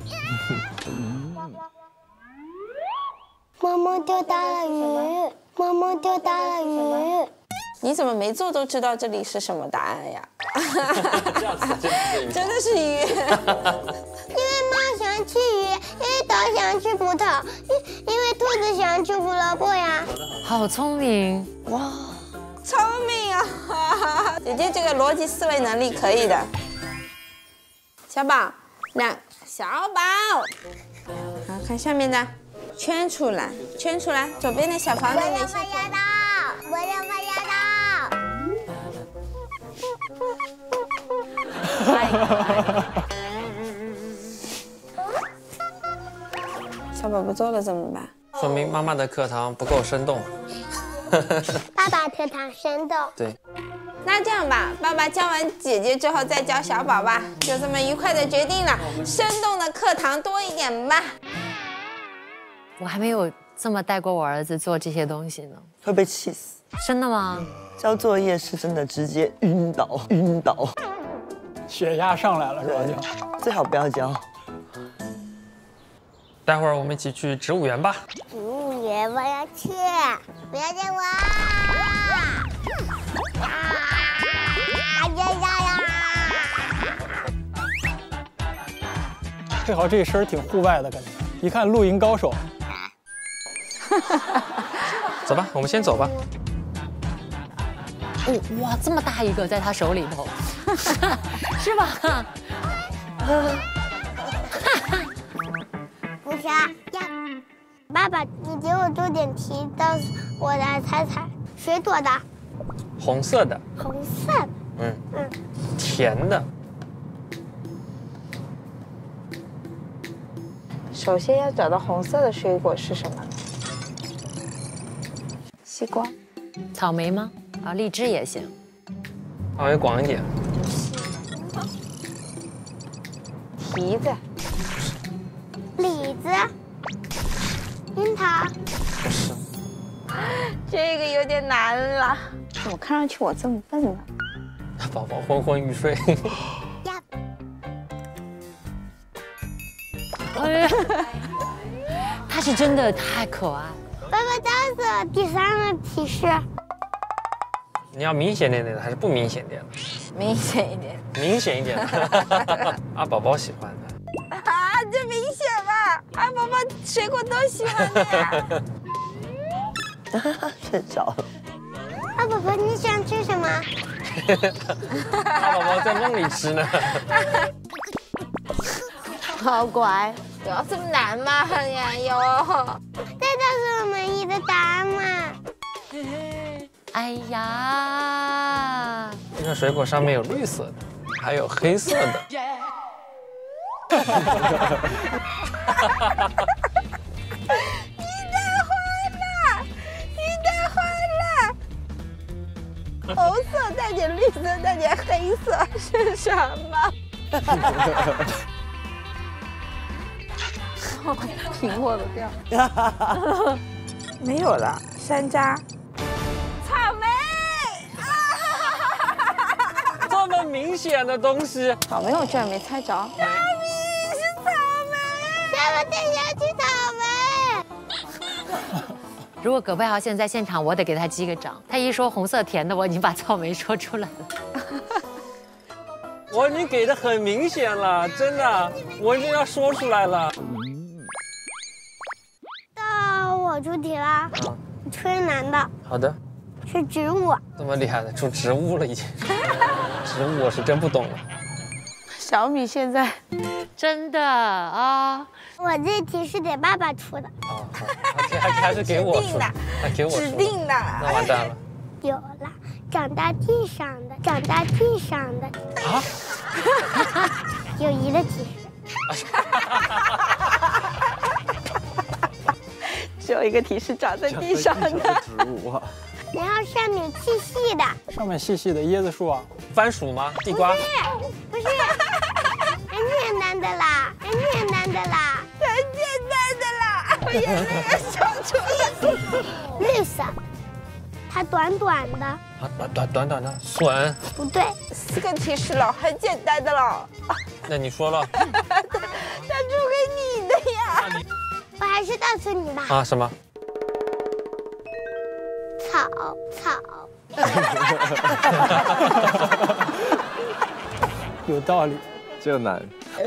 Speaker 6: 妈妈丢到了鱼。妈妈丢到了鱼。
Speaker 11: 你怎么没做都知道这里是什么答案呀？真的是鱼。
Speaker 6: 因为猫喜欢吃鱼，因为狗喜欢吃葡萄，因为兔子喜欢吃胡萝卜呀。
Speaker 2: 好聪明
Speaker 11: 哇，聪明啊！姐姐这个逻辑思维能力可以的。小宝，小宝， 看下面的，圈出来，圈出来，左边的小房子哪些？
Speaker 6: 我要发芽
Speaker 11: 到。小宝宝做了怎么办？
Speaker 12: 说明妈妈的课堂不够生动。
Speaker 6: 爸爸课堂生动。
Speaker 12: 对。
Speaker 11: 那这样吧，爸爸教完姐姐之后再教小宝吧，就这么愉快的决定了，生动的课堂多一点吧。
Speaker 2: 我还没有这么带过我儿子做这些东西呢。
Speaker 9: 会被气死。
Speaker 2: 真的吗？
Speaker 9: 交作业是真的直接晕倒，晕倒。
Speaker 7: 血压上来了是吧？就
Speaker 9: 最好不要交。
Speaker 12: 待会儿我们一起去植物园吧。
Speaker 6: 植物园我要去，不要见我！
Speaker 7: 佩豪这一身挺户外的感觉，一看露营高手。
Speaker 12: 走吧，我们先走吧。
Speaker 2: 哦，哇，这么大一个在他手里头，是吧？
Speaker 6: 不是呀，爸爸，你给我做点题，到我来猜猜，水果的，
Speaker 12: 红色的，
Speaker 6: 红色的，
Speaker 12: 甜的。
Speaker 11: 首先要找到红色的水果是什么？西瓜、
Speaker 2: 草莓吗？啊，荔枝也行。
Speaker 12: 范围广一点。
Speaker 11: 提子、
Speaker 6: 李子、樱桃。
Speaker 12: 不是。
Speaker 11: 这个有点难了。怎么看上去我这么笨呢？
Speaker 12: 宝宝昏昏欲睡。
Speaker 2: 他是真的太可爱。
Speaker 6: 爸爸告诉我第三个提示。
Speaker 12: 你要明显点的还是不明显点的？
Speaker 11: 明显一点。
Speaker 12: 明显一点的。阿宝宝喜欢的。
Speaker 11: 啊，这明显吧？阿宝宝水果都喜欢的呀。
Speaker 9: 睡着了。
Speaker 6: 阿宝宝，你想吃什么？
Speaker 12: 阿宝宝在梦里吃呢。
Speaker 10: 好乖，
Speaker 11: 不要这么难嘛呀哟！
Speaker 6: 再告诉我们你的答案嘛。
Speaker 2: 哎呀，
Speaker 12: 这个水果上面有绿色的，还有黑色的。
Speaker 11: 你太坏了！你太坏了！红色带点绿色，带点黑色是什么？苹果都掉。没有了，山楂、草莓。
Speaker 12: 这么明显的东西，
Speaker 11: 草莓我居然没猜着。大米是草莓，
Speaker 6: 爸爸带下去草莓。
Speaker 2: 如果葛佩豪现在在现场，我得给他击个掌。他一说红色甜的，我已经把草莓说出来了。
Speaker 12: 你给的很明显了，真的，我已经要说出来了。
Speaker 6: 到我出题啦，出难的。
Speaker 12: 好的。
Speaker 6: 是植物。
Speaker 12: 这么厉害的，出植物了已经。植物我是真不懂了。
Speaker 11: 小米现在
Speaker 2: 真的啊，
Speaker 6: 我这题是给爸爸出的。
Speaker 12: 哦，还是给我出的，还给我出的。
Speaker 11: 指定的。
Speaker 12: 那完蛋了。
Speaker 6: 有了，长在地上的，长在地上的。
Speaker 12: 啊？
Speaker 6: 有一个提示。
Speaker 11: 只有一个提示，长在地上的
Speaker 5: 植物啊。
Speaker 6: 然后上面细细的。
Speaker 7: 上面细细的椰子树啊。
Speaker 12: 番薯吗？地瓜？
Speaker 6: 不是，很简单的啦，很简单的啦，
Speaker 11: 很简单的啦，我眼泪要笑出来了。
Speaker 6: 绿色，它短短的。
Speaker 12: 啊，短的笋？
Speaker 6: 不对
Speaker 11: ，4个提示了，很简单的了。
Speaker 12: 那你说了。
Speaker 11: 他出给你的呀。
Speaker 6: 我还是告诉你吧。
Speaker 12: 啊，什么？
Speaker 6: 草。
Speaker 7: 有道理，
Speaker 5: 这难。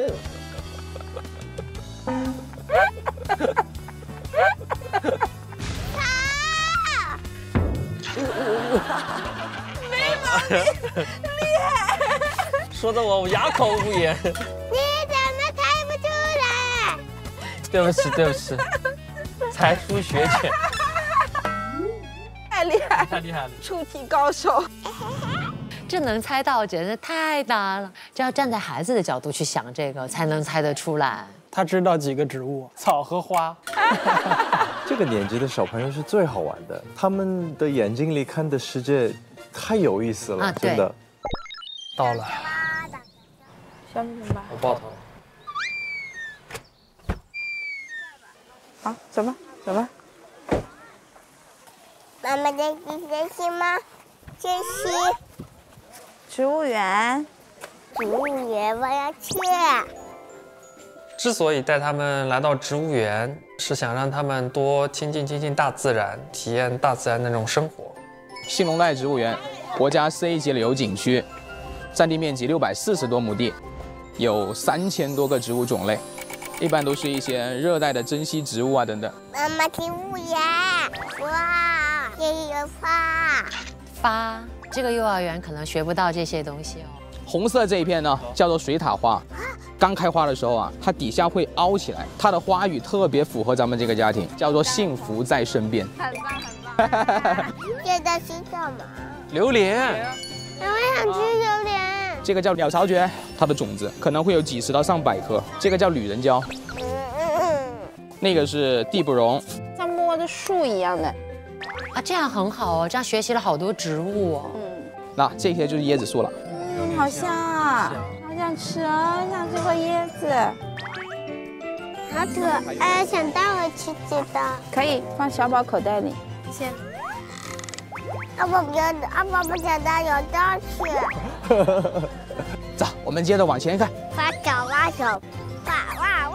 Speaker 11: 没毛病，厉害！
Speaker 12: 说的我哑口无言。
Speaker 6: 你怎么猜不出来？
Speaker 11: 这
Speaker 13: 对不起，对不起，才疏学浅，
Speaker 11: 太厉害，
Speaker 13: 太厉害了，
Speaker 11: 出题高手。
Speaker 2: 这能猜到简直太大了，就要站在孩子的角度去想这个，才能猜得出来。
Speaker 7: 他知道几个植物，草和花。
Speaker 5: 这个年纪的小朋友是最好玩的，他们的眼睛里看的世界太有意思了，真的。
Speaker 13: 到了，
Speaker 11: 小米吧，
Speaker 13: 我抱头。
Speaker 11: 好，走吧，走吧。
Speaker 6: 妈妈在学习吗？学习。
Speaker 11: 植物园。
Speaker 6: 植物园我要去。
Speaker 12: 之所以带他们来到植物园，是想让他们多亲近大自然，体验大自然那种生活。
Speaker 14: 兴隆带植物园，国家4A级旅游景区，占地面积640多亩地，有3000多个植物种类，一般都是一些热带的珍稀植物啊等等。
Speaker 6: 妈妈植物园，哇，也有花。
Speaker 2: 花，这个幼儿园可能学不到这些东西哦。
Speaker 14: 红色这一片呢，叫做水獭花。刚开花的时候啊，它底下会凹起来，它的花语特别符合咱们这个家庭，叫做幸福在身边。
Speaker 6: 很棒，很棒。这个是什么？
Speaker 12: 榴莲。
Speaker 6: 我想吃榴莲。
Speaker 14: 这个叫鸟巢蕨，它的种子可能会有几十到上百颗。这个叫旅人蕉。那个是地不容，
Speaker 11: 像摸着树一样的。
Speaker 2: 啊，这样很好哦，这样学习了好多植物哦。
Speaker 14: 那这些就是椰子树了。
Speaker 11: 好香啊！好想吃啊！想吃个椰子。
Speaker 6: 好可爱，想带回去吃的。
Speaker 11: 可以放小宝口袋里。先。
Speaker 6: 阿宝不想带有道去。
Speaker 14: 走，我们接着往前看。
Speaker 6: 挖手，挖手，哇！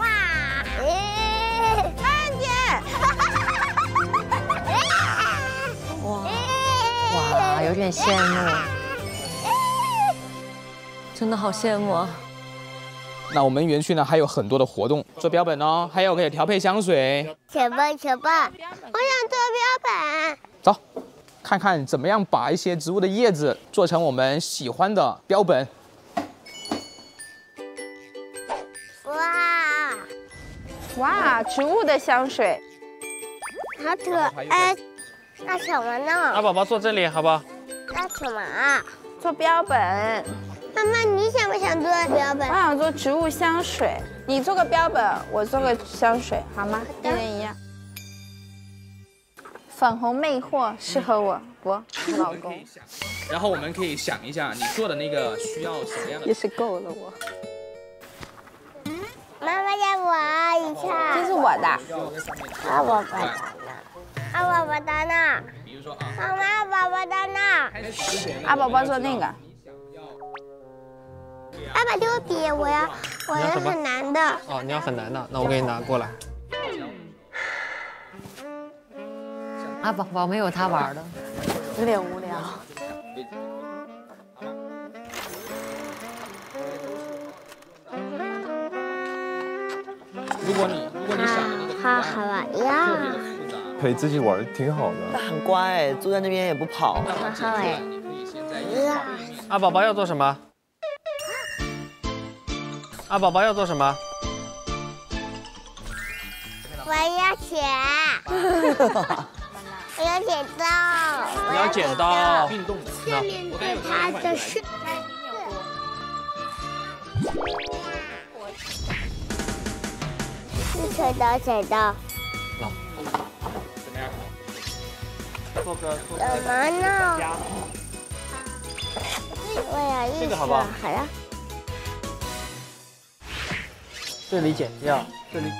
Speaker 11: 慢点。
Speaker 2: 哇，有点羡慕。
Speaker 8: 真的好羡慕啊！
Speaker 14: 那我们园区呢还有很多的活动，做标本哦，还有可以调配香水。
Speaker 6: 小棒，我想做标本。
Speaker 14: 走，看看怎么样把一些植物的叶子做成我们喜欢的标本。
Speaker 11: 哇，植物的香水，
Speaker 6: 好可爱。那什么呢？
Speaker 13: 阿宝宝坐这里，好不好？
Speaker 6: 那什么啊？
Speaker 11: 做标本。
Speaker 6: 妈妈，你想不想做标本？
Speaker 11: 我想做植物香水，你做个标本，我做个香水，好吗？一人一样。粉红魅惑适合我不？我老公。
Speaker 14: 然后我们可以想一下，你做的那个需要什么样的？
Speaker 11: 也是够了我。
Speaker 6: 妈妈让我一下。
Speaker 11: 这是我的。
Speaker 6: 阿宝宝的呢？阿宝宝的呢？
Speaker 14: 比如说啊。
Speaker 6: 妈妈，阿宝宝的呢？
Speaker 11: 阿宝宝做那个。
Speaker 6: 爸爸给我笔，我要很难的。
Speaker 12: 哦，你要很难的，那我给你拿过来。
Speaker 2: 阿宝宝没有他玩的，
Speaker 11: 有点无聊。
Speaker 14: 如果你想的那个
Speaker 6: 好玩呀，
Speaker 5: 可以自己玩，挺好的。
Speaker 9: 他很乖，坐在那边也不跑。
Speaker 6: 好哎。
Speaker 13: 阿宝宝要做什么？阿宝宝要做什么？
Speaker 6: 我要剪，我要剪刀，
Speaker 13: 你要剪刀。
Speaker 14: 运动的。
Speaker 6: 下面是它的是。剪刀。
Speaker 13: 怎么样？做个
Speaker 6: 怎么呢？我要
Speaker 13: 这个好不好？
Speaker 6: 好呀。
Speaker 13: 这里剪掉，这里。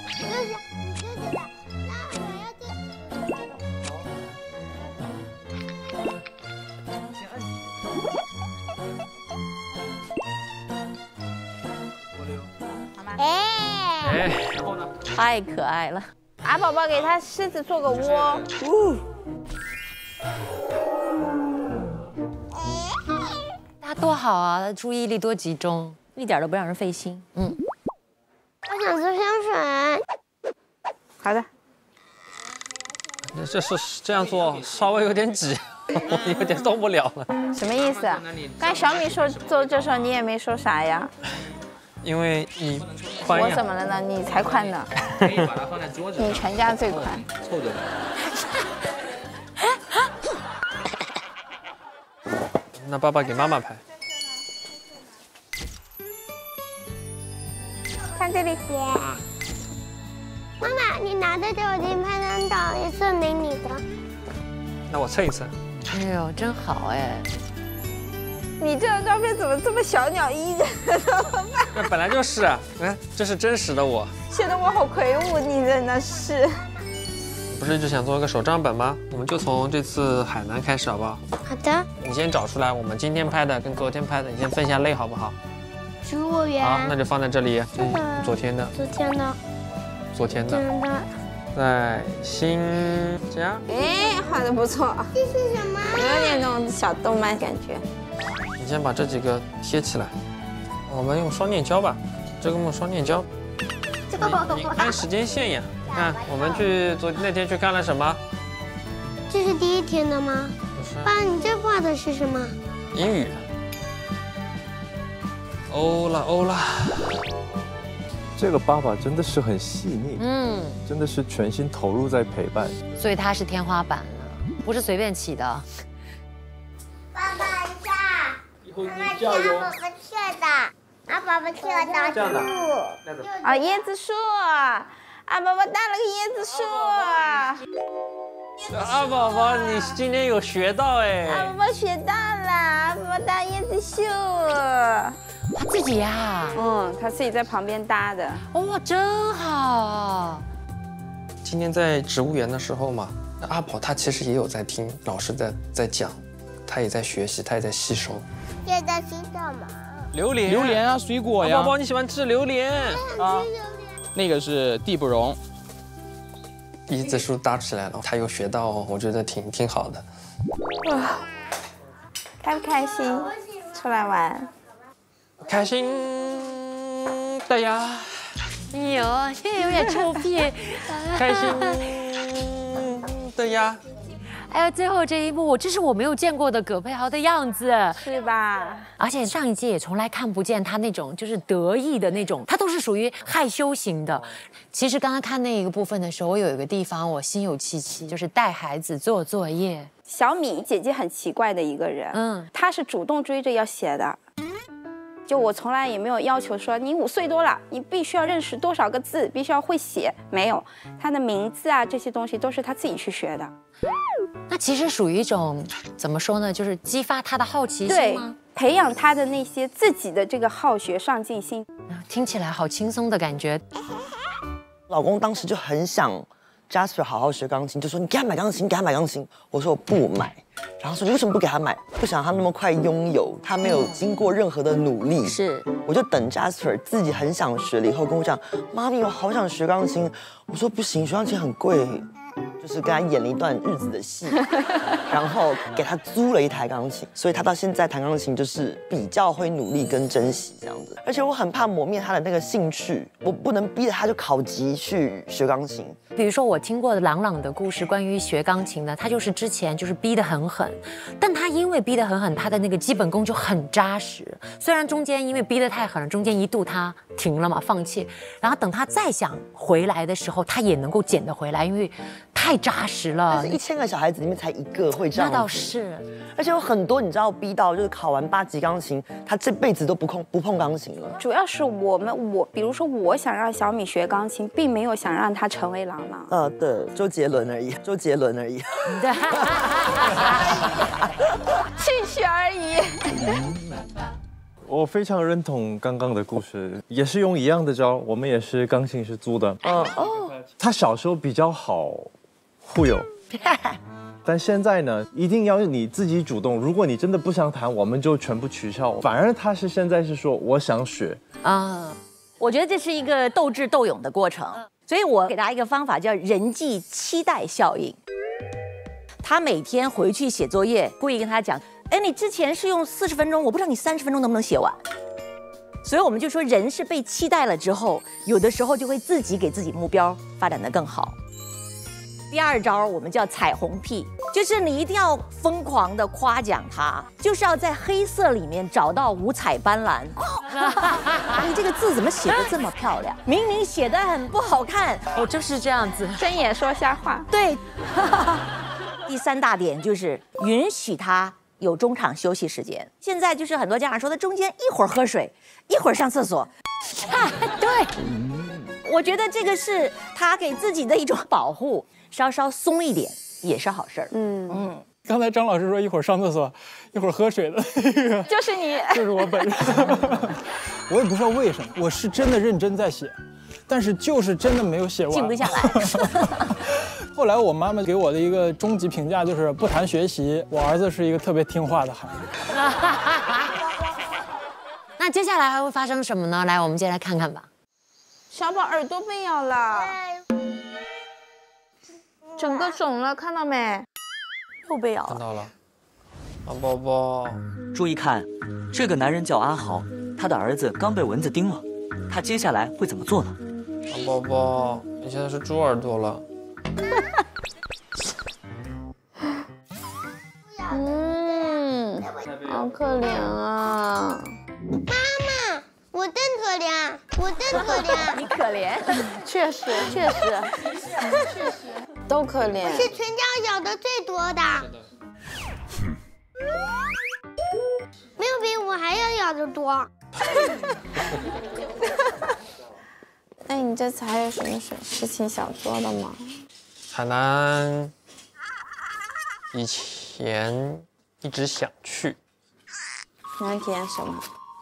Speaker 6: 哎，
Speaker 13: 然后呢？
Speaker 1: 太可爱了。
Speaker 11: 阿宝宝给他狮子做个窝。
Speaker 2: 他多好啊，注意力多集中，
Speaker 1: 一点都不让人费心。
Speaker 6: 我想做香水。
Speaker 11: 好的。
Speaker 13: 这是这样做稍微有点挤，我有点动不了了。
Speaker 11: 什么意思？刚才小米说做这时候你也没说啥呀？
Speaker 12: 因为你
Speaker 11: 我怎么了呢？你才快呢。
Speaker 14: 可以把它放在桌子上。
Speaker 11: 你全家最快。
Speaker 14: 凑着来。
Speaker 12: 那爸爸给妈妈拍。
Speaker 6: 看这里写。妈妈，你拿着手机拍张照，也是没你的。
Speaker 12: 那我蹭一蹭。
Speaker 2: 哎呦，真好哎！
Speaker 11: 你这张照片怎么这么小鸟依人？怎么办？
Speaker 12: 那本来就是啊，哎，这是真实的我。
Speaker 11: 显得我好魁梧，你真的是。
Speaker 12: 不是一直想做一个手账本吗？我们就从这次海南开始，好不好？
Speaker 6: 好的。
Speaker 12: 你先找出来我们今天拍的跟昨天拍的，你先分一下类，好不好？
Speaker 6: 植物园。
Speaker 12: 好，那就放在这里。昨天的。
Speaker 6: 昨天的。
Speaker 12: 昨天的。在新家。
Speaker 11: 哎，画的不错。
Speaker 6: 这是什么？
Speaker 11: 有点那种小动漫感觉。
Speaker 12: 你先把这几个贴起来。我们用双面胶吧，这个用双面胶。你按时间线呀。看，我们那天去看了什么？
Speaker 6: 这是第一天的吗？爸，你这画的是什么？
Speaker 12: 英语。欧啦。
Speaker 5: 这个爸爸真的是很细腻，真的是全心投入在陪伴。
Speaker 2: 所以他是天花板了，不是随便起的。
Speaker 6: 爸爸一下，妈妈跳宝宝跳的，宝宝跳的树。
Speaker 11: 啊，椰子树。阿宝宝搭了个椰子树。
Speaker 12: 阿宝宝，你今天有学到哎！
Speaker 11: 阿宝宝学到了，阿宝宝搭椰子树。
Speaker 2: 他自己呀？
Speaker 11: 他自己在旁边搭的。
Speaker 2: 哇，真好。
Speaker 12: 今天在植物园的时候嘛，阿宝他其实也有在听老师在讲，他也在学习，他也在吸收。
Speaker 6: 现在洗澡吗？
Speaker 12: 榴
Speaker 14: 莲啊，水果呀。
Speaker 12: 宝宝，你喜欢吃榴莲啊？
Speaker 14: 那个是地不容，
Speaker 12: 椰子树搭起来了，他有学到，我觉得挺好的。
Speaker 11: 哇，开不开心？出来玩？
Speaker 12: 开心的呀。
Speaker 2: 哎呦，现在有点臭屁。
Speaker 12: 开心的呀。
Speaker 2: 哎呦，最后这一幕，这是我没有见过的葛佩豪的样子，
Speaker 11: 是吧？
Speaker 2: 而且上一季也从来看不见他那种就是得意的那种，他都是属于害羞型的。其实刚刚看那一个部分的时候，我有一个地方我心有戚戚，就是带孩子做作业。
Speaker 11: 小米姐姐很奇怪的一个人，她是主动追着要写的。就我从来也没有要求说你5岁多了，你必须要认识多少个字，必须要会写，没有，她的名字啊这些东西都是她自己去学的。
Speaker 2: 那其实属于一种怎么说呢，就是激发她的好奇心吗？
Speaker 11: 培养她的那些自己的这个好学上进心。
Speaker 2: 听起来好轻松的感觉。
Speaker 9: 老公当时就很想 Jasper 好好学钢琴，就说你给他买钢琴，给他买钢琴。我说我不买，然后说你为什么不给他买？不想他那么快拥有，他没有经过任何的努力。
Speaker 2: 是，
Speaker 9: 我就等 Jasper 自己很想学了以后跟我讲，妈咪我好想学钢琴。我说不行，学钢琴很贵。就是跟他演了一段日子的戏，然后给他租了一台钢琴，所以他到现在弹钢琴就是比较会努力跟珍惜这样子。而且我很怕磨灭他的那个兴趣，我不能逼着他就考级去学钢琴。
Speaker 2: 比如说我听过朗朗的故事，关于学钢琴的，他就是之前就是逼得很狠，但他因为逼得很狠，他的那个基本功就很扎实。虽然中间因为逼得太狠了，中间一度他停了嘛，放弃，然后等他再想回来的时候，他也能够捡得回来，因为太扎实了。
Speaker 9: 但是1000个小孩子里面才1个会这样。
Speaker 2: 那倒是，
Speaker 9: 而且有很多你知道逼到就是考完8级钢琴，他这辈子都不碰钢琴了。
Speaker 11: 主要是比如说我想让小米学钢琴，并没有想让他成为朗朗。
Speaker 9: 对，周杰伦而已，周杰伦而已。
Speaker 11: 对，兴趣而已。
Speaker 5: 我非常认同刚刚的故事，也是用一样的招，我们也是钢琴是租的。他小时候比较好忽悠，但现在呢，一定要你自己主动。如果你真的不想弹，我们就全部取消。反而他是现在是说我想学
Speaker 1: 啊，我觉得这是一个斗智斗勇的过程。所以我给大家一个方法，叫人际期待效应。他每天回去写作业，故意跟他讲，哎，你之前是用40分钟，我不知道你30分钟能不能写完。所以我们就说，人是被期待了之后，有的时候就会自己给自己目标，发展得更好。 第二招我们叫彩虹屁，就是你一定要疯狂的夸奖他，就是要在黑色里面找到五彩斑斓。你这个字怎么写得这么漂亮？明明写得很不好看，
Speaker 2: 我就是这样子，
Speaker 11: 睁眼说瞎话。
Speaker 1: 对。第3大点就是允许他有中场休息时间。现在就是很多家长说的，中间一会儿喝水，一会儿上厕所。对，我觉得这个是他给自己的一种保护，稍稍松一点也是好事儿。
Speaker 7: 刚才张老师说一会儿上厕所，一会儿喝水的那个，
Speaker 11: 就是你，
Speaker 7: 就是我本人。我也不知道为什么，我是真的认真在写，但是就是真的没有写完，
Speaker 1: 静不下来。
Speaker 7: 后来我妈妈给我的一个终极评价就是不谈学习，我儿子是一个特别听话的孩子。
Speaker 2: 那接下来还会发生什么呢？来，我们接下来看看吧。
Speaker 11: 小宝耳朵被咬了，整个肿了，看到没？又被咬了。
Speaker 12: 看到了。阿宝宝，
Speaker 15: 注意看，这个男人叫阿豪，他的儿子刚被蚊子叮了，他接下来会怎么做呢？
Speaker 12: 阿宝宝，你现在是猪耳朵了。
Speaker 11: 好可怜啊！
Speaker 6: 妈妈，我真可怜，我真可怜。
Speaker 11: 你可怜，确实，都可怜。
Speaker 6: 我是全家咬的最多的，没有比我还要咬的多。
Speaker 11: 那你这次还有什么事情想做的吗？
Speaker 12: 海南以前一直想去。
Speaker 11: 想体验什么？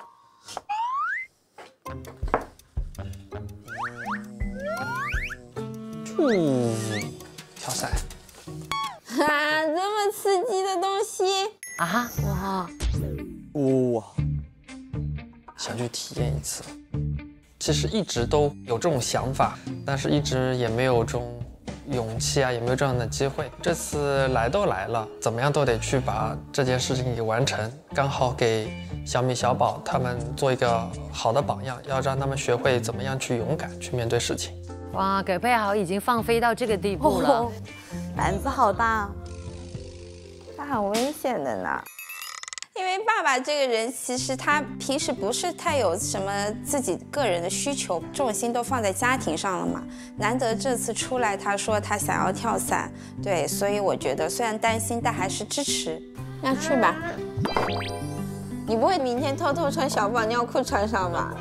Speaker 12: 跳伞。
Speaker 11: 啊，这么刺激的东西
Speaker 2: 啊！
Speaker 12: 哇！想去体验一次。其实一直都有这种想法，但是一直也没有这种勇气啊，也没有这样的机会。这次来都来了，怎么样都得去把这件事情给完成。刚好给小米、小宝他们做一个好的榜样，要让他们学会怎么样去勇敢去面对事情。
Speaker 2: 哇，葛佩豪已经放飞到这个地步了，
Speaker 11: 胆子好大，他很危险的呢。因为爸爸这个人，其实他平时不是太有什么自己个人的需求，重心都放在家庭上了嘛。难得这次出来，他说他想要跳伞，对，所以我觉得虽然担心，但还是支持。那去吧。你不会明天偷偷穿小宝尿裤穿上吧？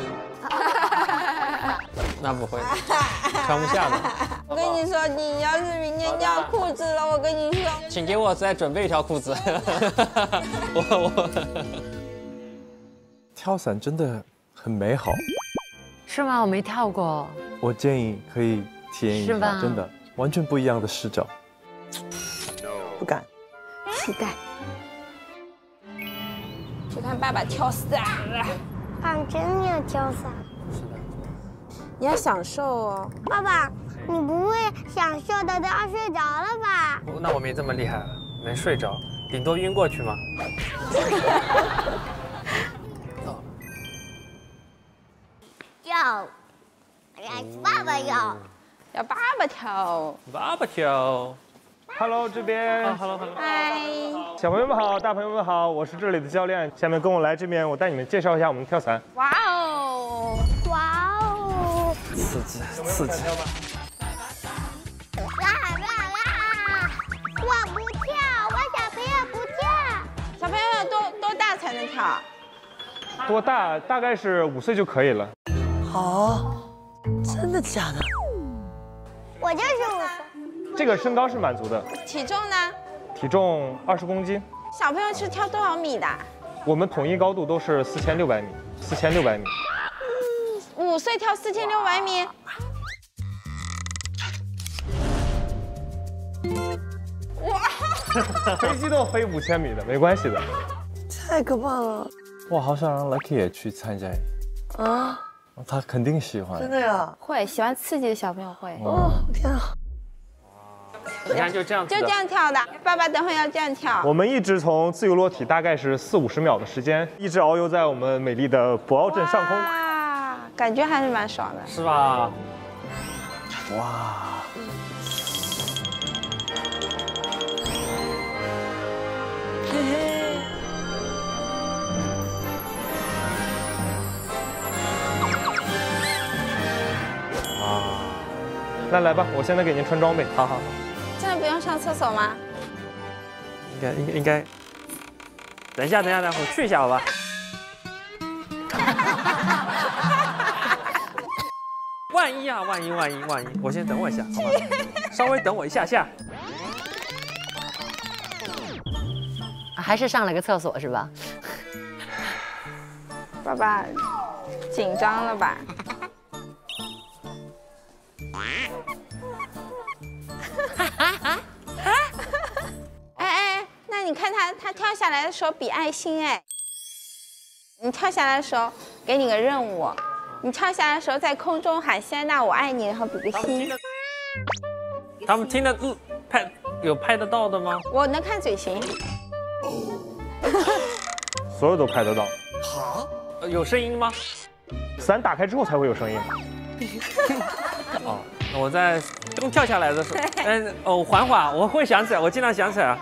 Speaker 12: 那不会，穿不下的。
Speaker 11: 我跟你说，你要是明天掉裤子了，我跟你说，
Speaker 12: 请给我再准备一条裤子。
Speaker 5: 跳伞真的很美好，
Speaker 2: 是吗？我没跳过，
Speaker 5: 我建议可以体验一下，真的完全不一样的视角。
Speaker 9: 不敢，
Speaker 11: 不敢。去看爸爸跳伞，
Speaker 6: 爸真的要跳伞。
Speaker 11: 你要享受哦。
Speaker 6: 爸爸，你不会享受的都要睡着了吧？
Speaker 12: 那我没这么厉害，没睡着，顶多晕过去嘛。
Speaker 6: 要，来爸爸要
Speaker 11: 爸爸跳。
Speaker 12: 爸爸跳。
Speaker 16: Hello， 这边。
Speaker 12: Hello。
Speaker 11: 嗨。
Speaker 16: 小朋友们好，大朋友们好，我是这里的教练。下面跟我来这边，我带你们介绍一下我们跳伞。
Speaker 11: 哇哦！
Speaker 6: 哇哦！
Speaker 12: 刺激！
Speaker 6: 我不跳，我小朋友不跳。
Speaker 11: 小朋友多大才能跳？
Speaker 16: 多大？大概是5岁就可以了。
Speaker 9: 好，真的假的？
Speaker 6: 我就是5岁。
Speaker 16: 这个身高是满足的。
Speaker 11: 体重呢？
Speaker 16: 体重20公斤。
Speaker 11: 小朋友是跳多少米的？
Speaker 16: 我们统一高度都是4600米，4600米。
Speaker 11: 5岁跳4600米。
Speaker 16: 哇！飞机都飞5000米的，没关系的。
Speaker 9: 太可怕了！
Speaker 5: 哇，好想让 Lucky 也去参加。啊？他肯定喜欢。
Speaker 9: 真的呀？
Speaker 11: 会，喜欢刺激的小朋友会。
Speaker 9: 哦，天啊！
Speaker 12: 你看就这样，
Speaker 11: 就这样跳的。爸爸等会要这样跳。
Speaker 16: 我们一直从自由落体，大概是40-50秒的时间，一直遨游在我们美丽的博鳌镇上空。
Speaker 11: 哇，感觉还是蛮爽的。
Speaker 12: 是吧？
Speaker 5: 哇！
Speaker 16: 那来吧，我现在给您穿装备。
Speaker 12: 好好好。
Speaker 11: 真的不用上厕所吗？
Speaker 12: 应该。等一下，我去一下好吧。万一，我先等我一下，好吧？稍微等我一下。
Speaker 2: 还是上了个厕所是吧？
Speaker 11: 爸爸紧张了吧？哎，那你看他跳下来的时候比爱心哎，你跳下来的时候给你个任务，你跳下来的时候在空中喊谢娜我爱你，然后比个心。
Speaker 12: 他们听得拍得到的吗？
Speaker 11: 我能看嘴型。
Speaker 16: 所有都拍得到。
Speaker 12: 好，有声音吗？
Speaker 16: 伞打开之后才会有声音。
Speaker 12: 哦，那我在刚跳下来的时候，缓缓，我会想起来，我尽量想起来。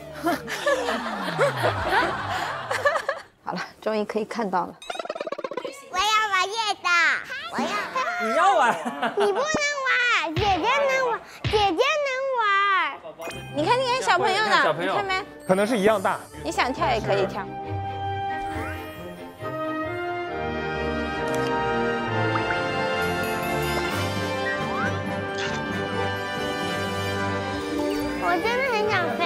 Speaker 11: 好了，终于可以看到了。
Speaker 6: 我要玩夜的，我要。
Speaker 12: 你要玩？
Speaker 6: 你不能玩，姐姐能玩，姐姐能玩。
Speaker 11: 你看小朋友呢？你看没？
Speaker 16: 可能是一样大。
Speaker 11: 你想跳也可以跳。
Speaker 6: 我真的很想飞。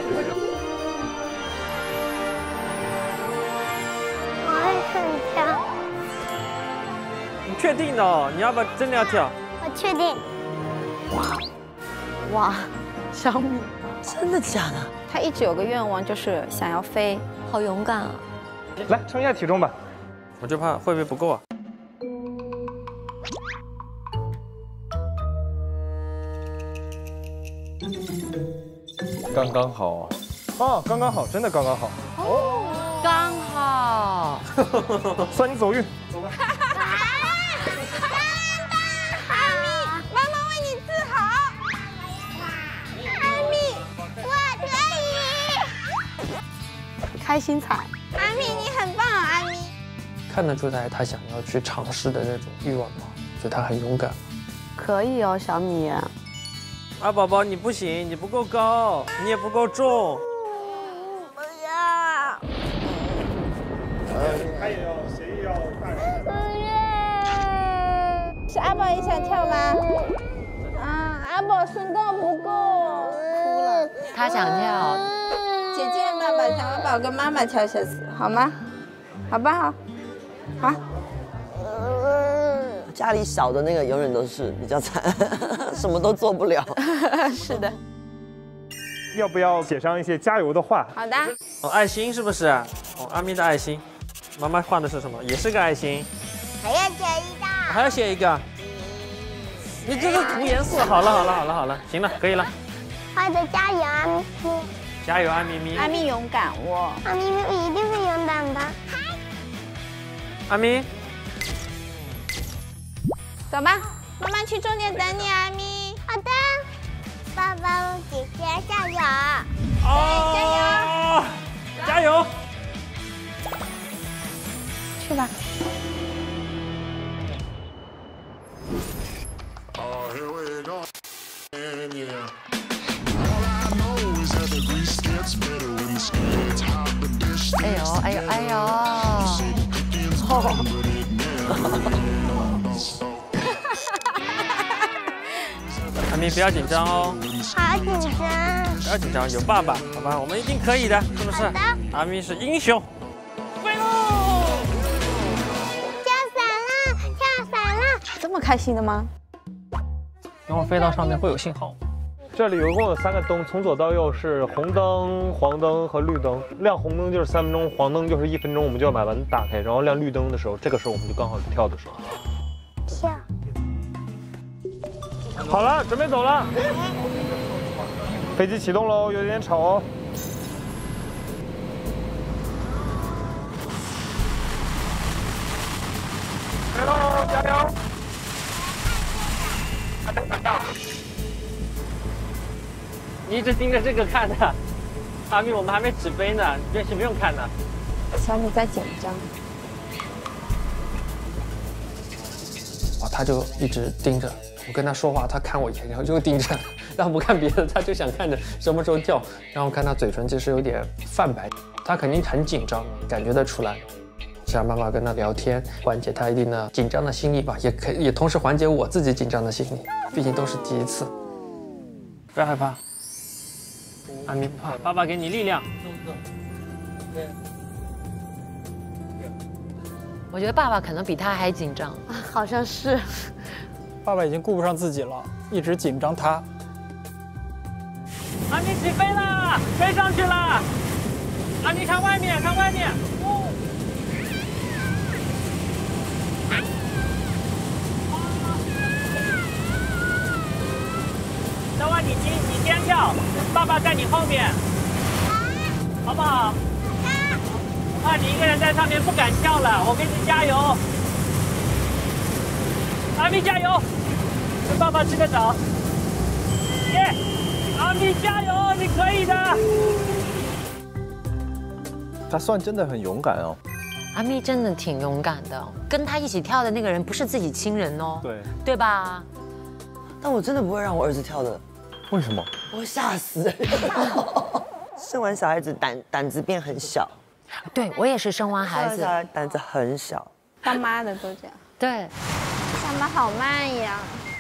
Speaker 6: 我会顺跳。
Speaker 12: 你确定的哦？你要不要真的要跳？
Speaker 6: 我确定。
Speaker 11: 哇，小米，
Speaker 9: 真的假的？
Speaker 11: 他一直有个愿望，就是想要飞，
Speaker 8: 好勇敢啊！
Speaker 16: 来称一下体重吧。
Speaker 12: 我就怕会不会不够啊？
Speaker 5: 刚刚好啊！
Speaker 16: 哦，刚刚好，真的刚刚好。
Speaker 2: 哦，刚好。
Speaker 16: 算你走运。走吧。
Speaker 11: 妈妈为你自豪。阿咪，我可以。开心彩。阿咪，你很棒，阿咪。
Speaker 12: 看得出来他想要去尝试的那种欲望吗？所以他很勇敢。
Speaker 8: 可以哦，小米。
Speaker 12: 阿宝宝，你不行，你不够高，你也不够重。
Speaker 6: 不要。
Speaker 16: 他也要，谁也要大人。
Speaker 11: 是阿宝也想跳吗？啊，阿宝身高不够，哭了。
Speaker 2: 他想跳。
Speaker 11: 姐姐的爸爸想阿宝跟妈妈跳下去，好吗？好不好？好。
Speaker 9: 家里小的那个永远都是比较惨，什么都做不了。
Speaker 11: 是的。
Speaker 16: 要不要写上一些加油的话？
Speaker 11: 好的。
Speaker 12: 哦，爱心是不是？哦，阿咪的爱心。妈妈画的是什么？也是个爱心。
Speaker 6: 还要写一个。
Speaker 12: 还要写一个。你这是涂颜色。好了，行了，可以了。
Speaker 6: 画的加油阿咪。
Speaker 12: 加油，阿咪咪。
Speaker 11: 阿咪勇敢哦。
Speaker 6: 阿咪咪一定会勇敢的。
Speaker 12: 阿咪。
Speaker 11: 走吧，妈妈去终点等你，阿咪。
Speaker 6: 好的，爸爸姐姐加油！
Speaker 12: 哦，加油！加油！
Speaker 11: 去吧。
Speaker 2: 哎呦！
Speaker 12: 阿咪不要紧张哦，
Speaker 6: 好紧张！
Speaker 12: 不要紧张，有爸爸，好吧，我们一定可以的，是不是？阿咪是英雄，飞喽！
Speaker 6: 跳伞了！
Speaker 11: 这么开心的吗？
Speaker 12: 等我飞到上面会有信号。
Speaker 16: 这里一共有3个灯，从左到右是红灯、黄灯和绿灯。亮红灯就是3分钟，黄灯就是1分钟，我们就要把门打开。然后亮绿灯的时候，这个时候我们就刚好是跳的时候。
Speaker 6: 跳。
Speaker 16: 好了，准备走了。飞机启动喽，有点吵哦。飞喽，加油！
Speaker 12: 你一直盯着这个看的，阿咪，我们还没起飞呢，你不用看的。
Speaker 11: 小米在紧张。
Speaker 12: 哇，他就一直盯着， 我跟他说话，他看我一眼，然后就盯着，但不看别的，他就想看着什么时候跳。然后看他嘴唇其实有点泛白，他肯定很紧张，感觉得出来。想办法跟他聊天，缓解他一定的紧张的心理吧，也同时缓解我自己紧张的心理，毕竟都是第一次。
Speaker 3: 不要害怕，阿咪不怕，爸爸给你力量。
Speaker 2: 我觉得爸爸可能比他还紧张，
Speaker 8: 好像是。
Speaker 7: 爸爸已经顾不上自己了，一直紧张他。
Speaker 3: 阿咪起飞了，飞上去了。阿咪看外面，看外面。小婉，你先跳，爸爸在你后面，好不好？我怕你一个人在上面不敢跳了，我给你加油。阿咪加油，跟爸爸吃个早。耶，阿咪加油，你可以的。
Speaker 5: 他算真的很勇敢哦。
Speaker 2: 阿咪真的挺勇敢的，跟他一起跳的那个人不是自己亲人哦，对吧？
Speaker 9: 但我真的不会让我儿子跳的。
Speaker 5: 为什么？
Speaker 9: 我会吓死。生完小孩子胆子变很小。
Speaker 2: 对我也是生完孩子，
Speaker 9: 胆子很小。
Speaker 11: 当妈的都这样。
Speaker 2: 对。
Speaker 11: 妈妈好慢呀。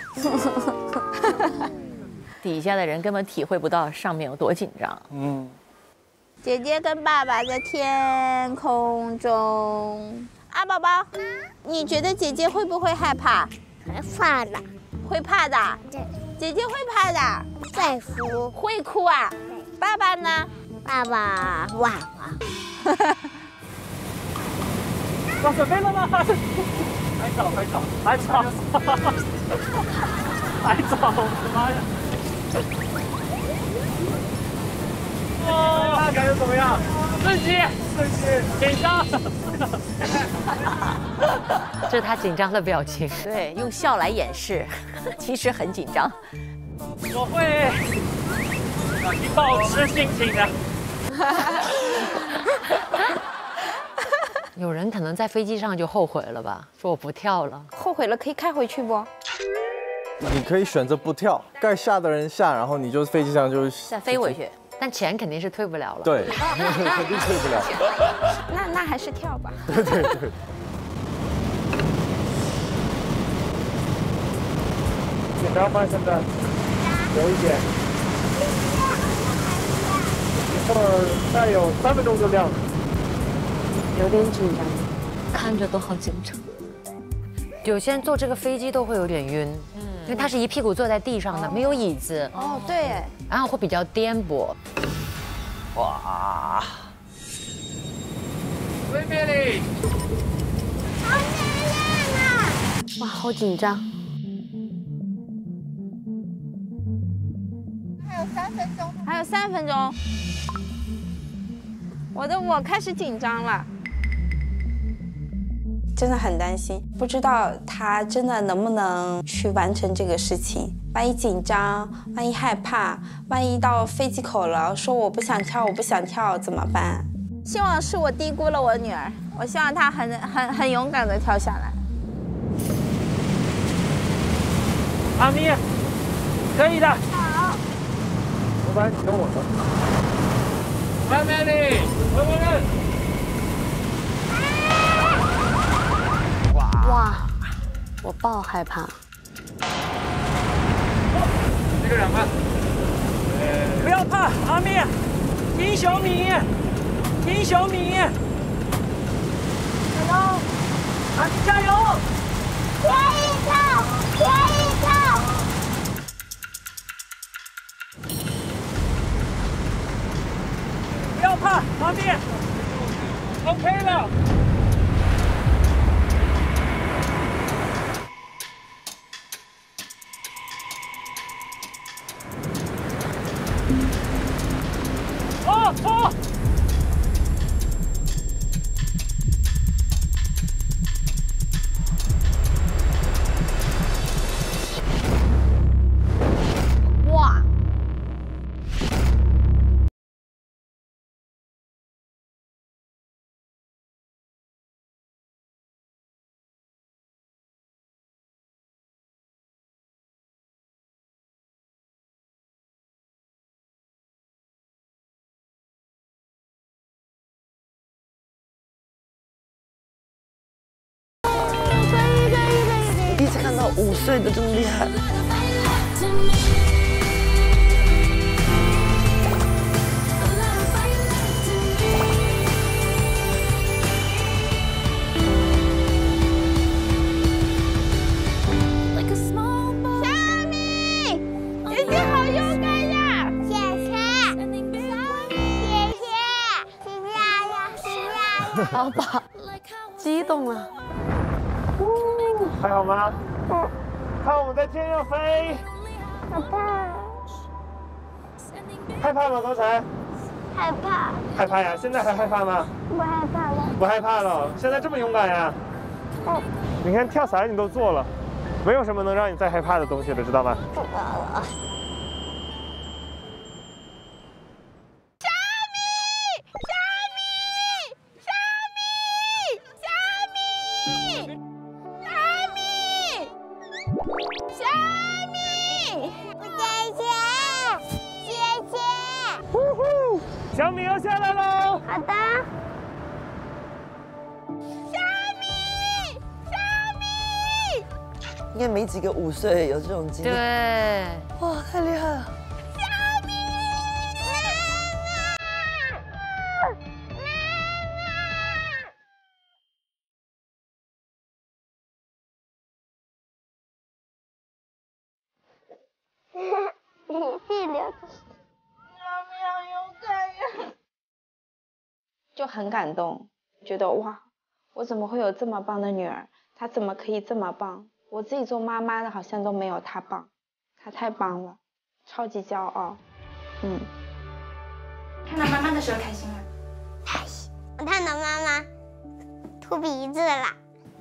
Speaker 1: 底下的人根本体会不到上面有多紧张。
Speaker 11: 姐姐跟爸爸在天空中。阿宝宝，你觉得姐姐会不会害怕？
Speaker 6: 会怕的。
Speaker 11: 会怕的。
Speaker 6: 对。
Speaker 11: 姐姐会怕的。
Speaker 6: 在哭。
Speaker 11: 会哭啊？爸爸呢？
Speaker 6: 爸爸忘了。
Speaker 3: 要准备了吗？还早，我的妈呀！哦，感觉怎么样？刺激，紧张。
Speaker 2: 这是他紧张的表情。
Speaker 1: 对，用笑来掩饰，其实很紧张。
Speaker 3: 我会保持心情的。
Speaker 2: 有人可能在飞机上就后悔了吧，说我不跳了。
Speaker 11: 后悔了可以开回去不？
Speaker 5: 你可以选择不跳，该下的人下，然后你就飞机上就
Speaker 1: 再飞回去，
Speaker 2: 但钱肯定是退不了了。
Speaker 5: 对，肯定退不了。
Speaker 11: 那还是跳吧。
Speaker 5: 对。
Speaker 16: 紧张吗？现在有一点。一会儿再有3分钟就亮了。
Speaker 8: 有点紧张，看着都好紧张。
Speaker 2: 有些人坐这个飞机都会有点晕，因为他是一屁股坐在地上的，没有椅子。
Speaker 11: 哦，对。
Speaker 2: 然后会比较颠簸。
Speaker 9: 哇！
Speaker 3: 威贝利，
Speaker 6: 好漂亮啊！
Speaker 8: 哇，好紧张。
Speaker 11: 还有3分钟。我开始紧张了。真的很担心，不知道他真的能不能去完成这个事情。万一紧张，万一害怕，万一到飞机口了，说我不想跳怎么办？希望是我低估了我女儿，我希望她很勇敢的跳下来。
Speaker 3: 阿咪，可以的。
Speaker 6: 好。
Speaker 16: 老板，你跟我的。
Speaker 3: 外面的，外面。
Speaker 8: 哇，我爆害怕。
Speaker 3: 这个2个。不要怕，阿咪，挺小米，挺小米。加油，阿咪加油！
Speaker 6: 可以跳，可以跳。
Speaker 3: 不要怕，阿咪 ，OK 了。哦。
Speaker 9: 5岁的这么厉害。
Speaker 11: 宝宝激动了，
Speaker 16: 还好吗？看我们在天上飞。
Speaker 6: 好怕。
Speaker 16: 害怕吗？刚才？
Speaker 6: 害怕。
Speaker 16: 害怕呀？现在还害怕吗？
Speaker 6: 不害怕了。
Speaker 16: 不害怕了。现在这么勇敢呀？你看跳伞你都做了，没有什么能让你再害怕的东西了，知道吗？
Speaker 6: 知道了。
Speaker 16: 小米要下来喽！
Speaker 6: 好的。
Speaker 9: 应该没几个5岁有这种经验。
Speaker 2: 对，
Speaker 9: 哇，太厉害了！
Speaker 11: 就很感动，觉得哇，我怎么会有这么棒的女儿？她怎么可以这么棒？我自己做妈妈的好像都没有她棒，她太棒了，超级骄傲。
Speaker 17: 看到妈妈的时候开心吗？
Speaker 6: 开心。我看到妈妈吐鼻子了。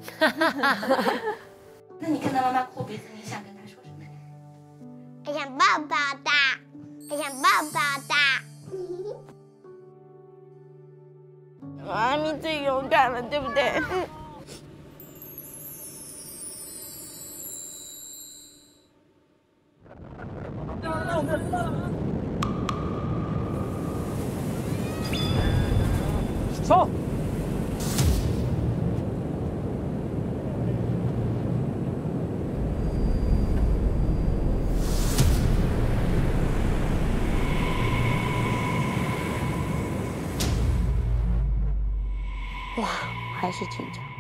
Speaker 17: 那你看到妈妈哭鼻子，你想跟她说什么？
Speaker 6: 我想抱抱她，我想抱抱她。
Speaker 11: 妈咪最勇敢了，对不对？
Speaker 16: 走。
Speaker 11: 哇，还是紧张。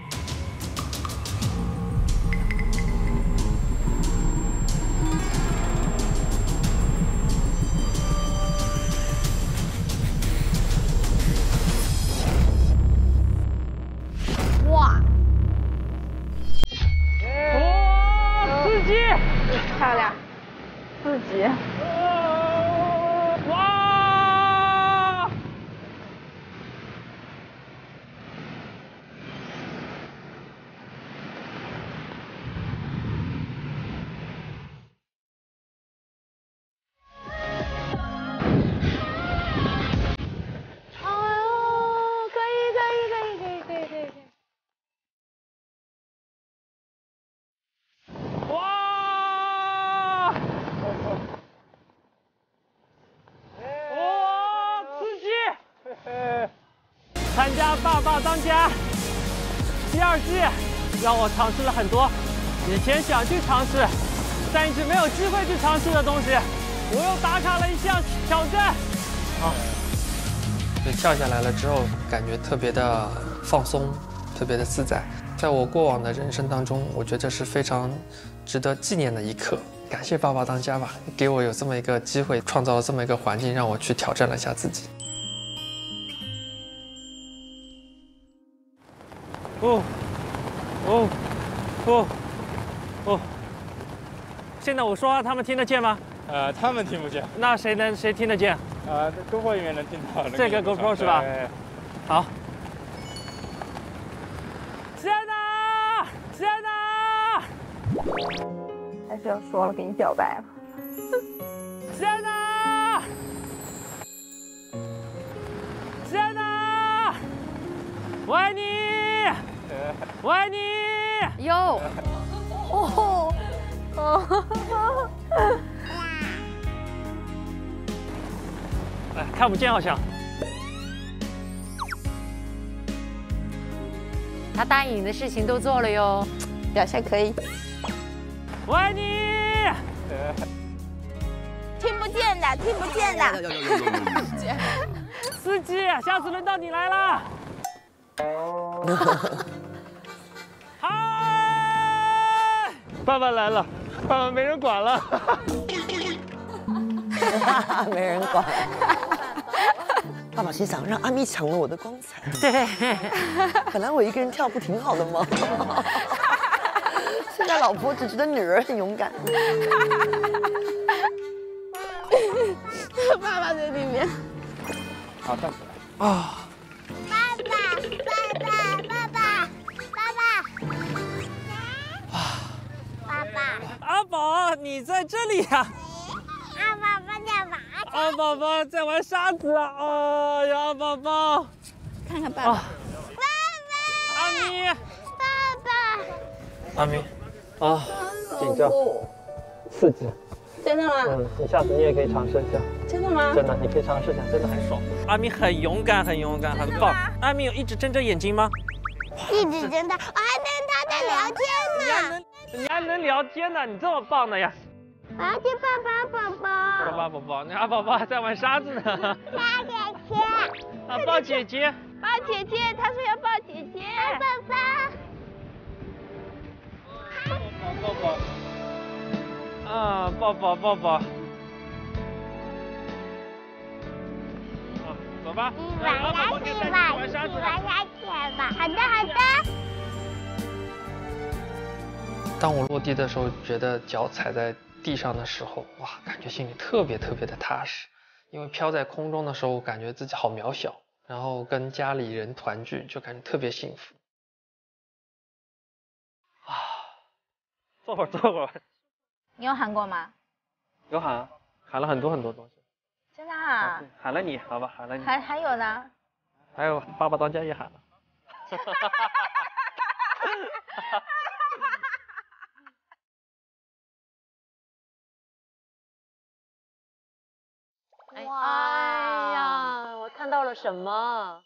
Speaker 6: 哇！
Speaker 16: 哇，刺激！
Speaker 11: 漂亮，刺激。
Speaker 16: 哇！
Speaker 18: 参加《爸爸当家》第2季，让我尝试了很多以前想去尝试，但一直没有机会去尝试的东西。我又打卡了一项挑战。
Speaker 12: 就跳下来了之后，感觉特别的放松，特别的自在。在我过往的人生当中，我觉得这是非常值得纪念的一刻。感谢《爸爸当家》吧，给我有这么一个机会，创造了这么一个环境，让我去挑战了一下自己。
Speaker 18: 现在我说话他们听得见吗？
Speaker 19: 他们听不见。
Speaker 18: 那谁听得见
Speaker 19: ？GoPro 应该能听到。
Speaker 18: 这个 GoPro 是吧？好。天哪！天哪！
Speaker 11: 还是要说了，给你表白了。
Speaker 18: 天哪！天哪！我爱你！我爱你！
Speaker 2: 哟，
Speaker 18: 哎，看不见好像。
Speaker 2: 他答应你的事情都做了哟，
Speaker 11: 表现可以。
Speaker 18: 我爱你。
Speaker 10: 听不见的，听不见的。
Speaker 18: 司机，下次轮到你来了。嗨，
Speaker 16: 爸爸来了，爸爸没人管了。
Speaker 9: 没人管。爸爸心想，让阿咪抢了我的光彩。
Speaker 2: 对，
Speaker 9: 本来我一个人跳不挺好的吗？现在老婆只觉得女儿很勇敢。
Speaker 10: 爸爸在里面。
Speaker 16: 好，站起来。啊。
Speaker 18: 阿宝，你在这里呀？
Speaker 6: 阿宝宝在玩。
Speaker 18: 阿宝宝在玩沙子啊！哎呀，阿宝宝，
Speaker 11: 看看爸爸。
Speaker 18: 阿咪，
Speaker 16: 阿咪，啊，紧张，刺激。
Speaker 11: 真的吗？
Speaker 16: 你下次你也可以尝试一下。
Speaker 11: 真的吗？
Speaker 16: 真的，你可以尝试一下，真的很爽。
Speaker 18: 阿咪很勇敢，很勇敢，很棒。阿咪有一直睁着眼睛吗？
Speaker 6: 一直睁着，我还跟他在聊天呢。
Speaker 18: 你还能聊天呢？你这么棒的呀！
Speaker 6: 我要去抱抱宝宝。
Speaker 18: 抱抱宝宝，你阿宝宝还在玩沙子呢。
Speaker 6: 抱姐姐。
Speaker 18: 啊，抱姐姐。
Speaker 11: 抱姐姐，他说要抱姐姐。
Speaker 6: 抱抱。
Speaker 18: 抱抱。啊，抱抱抱抱。啊，走吧。
Speaker 6: 玩下去吧，玩下去吧。好的，好的。
Speaker 12: 当我落地的时候，觉得脚踩在地上的时候，哇，感觉心里特别特别的踏实。因为飘在空中的时候，感觉自己好渺小，然后跟家里人团聚，就感觉特别幸福。
Speaker 18: 啊，坐会儿，坐会儿。
Speaker 11: 你有喊过吗？
Speaker 18: 有喊，喊了很多很多东西。
Speaker 11: 真的啊？
Speaker 18: 喊了你，好吧，喊了你。
Speaker 11: 还有呢？
Speaker 18: 还有爸爸当家也喊了。
Speaker 2: 哎呀，我看到了什么？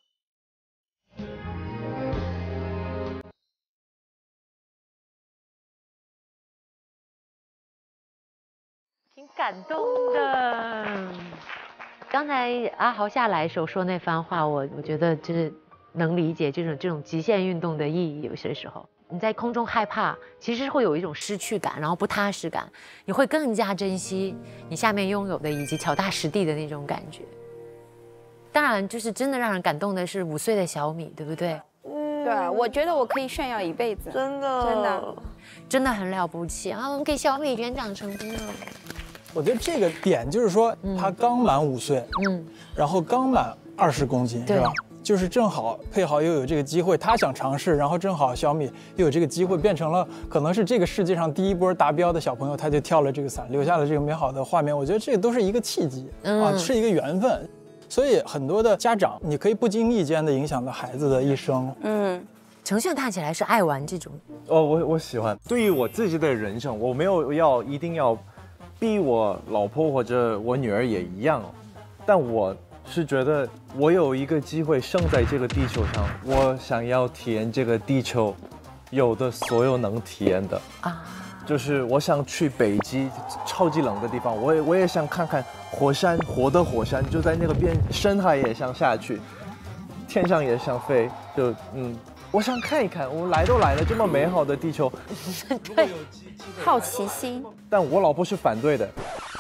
Speaker 2: 挺感动的。刚才阿豪下来的时候说那番话，我觉得就是能理解这种极限运动的意义。有些时候你在空中害怕，其实会有一种失去感，然后不踏实感，你会更加珍惜你下面拥有的以及脚踏实地的那种感觉。当然，就是真的让人感动的是5岁的小米，对不对？
Speaker 11: 对，我觉得我可以炫耀一辈子，
Speaker 9: 真的，
Speaker 2: 真的很了不起啊！我们给小米园长成功了。
Speaker 7: 我觉得这个点就是说，他刚满5岁，然后刚满20公斤，是吧？就是正好配好又有这个机会，他想尝试，然后正好小米又有这个机会，变成了可能是这个世界上第一波达标的小朋友，他就跳了这个伞，留下了这个美好的画面。我觉得这个都是一个契机啊，是一个缘分。所以很多的家长，你可以不经意间的影响到孩子的一生。
Speaker 2: 呈现看起来是爱玩这种。
Speaker 5: 我喜欢。对于我自己的人生，我没有一定要逼我老婆或者我女儿也一样，但我是觉得我有一个机会生在这个地球上，我想要体验这个地球有的所有能体验的啊。就是我想去北极超级冷的地方，我也想看看火山，活的火山就在那个边，深海也想下去，天上也想飞，我想看一看，我们来都来了，这么美好的地球，
Speaker 11: 对，好奇心。
Speaker 5: 但我老婆是反对的，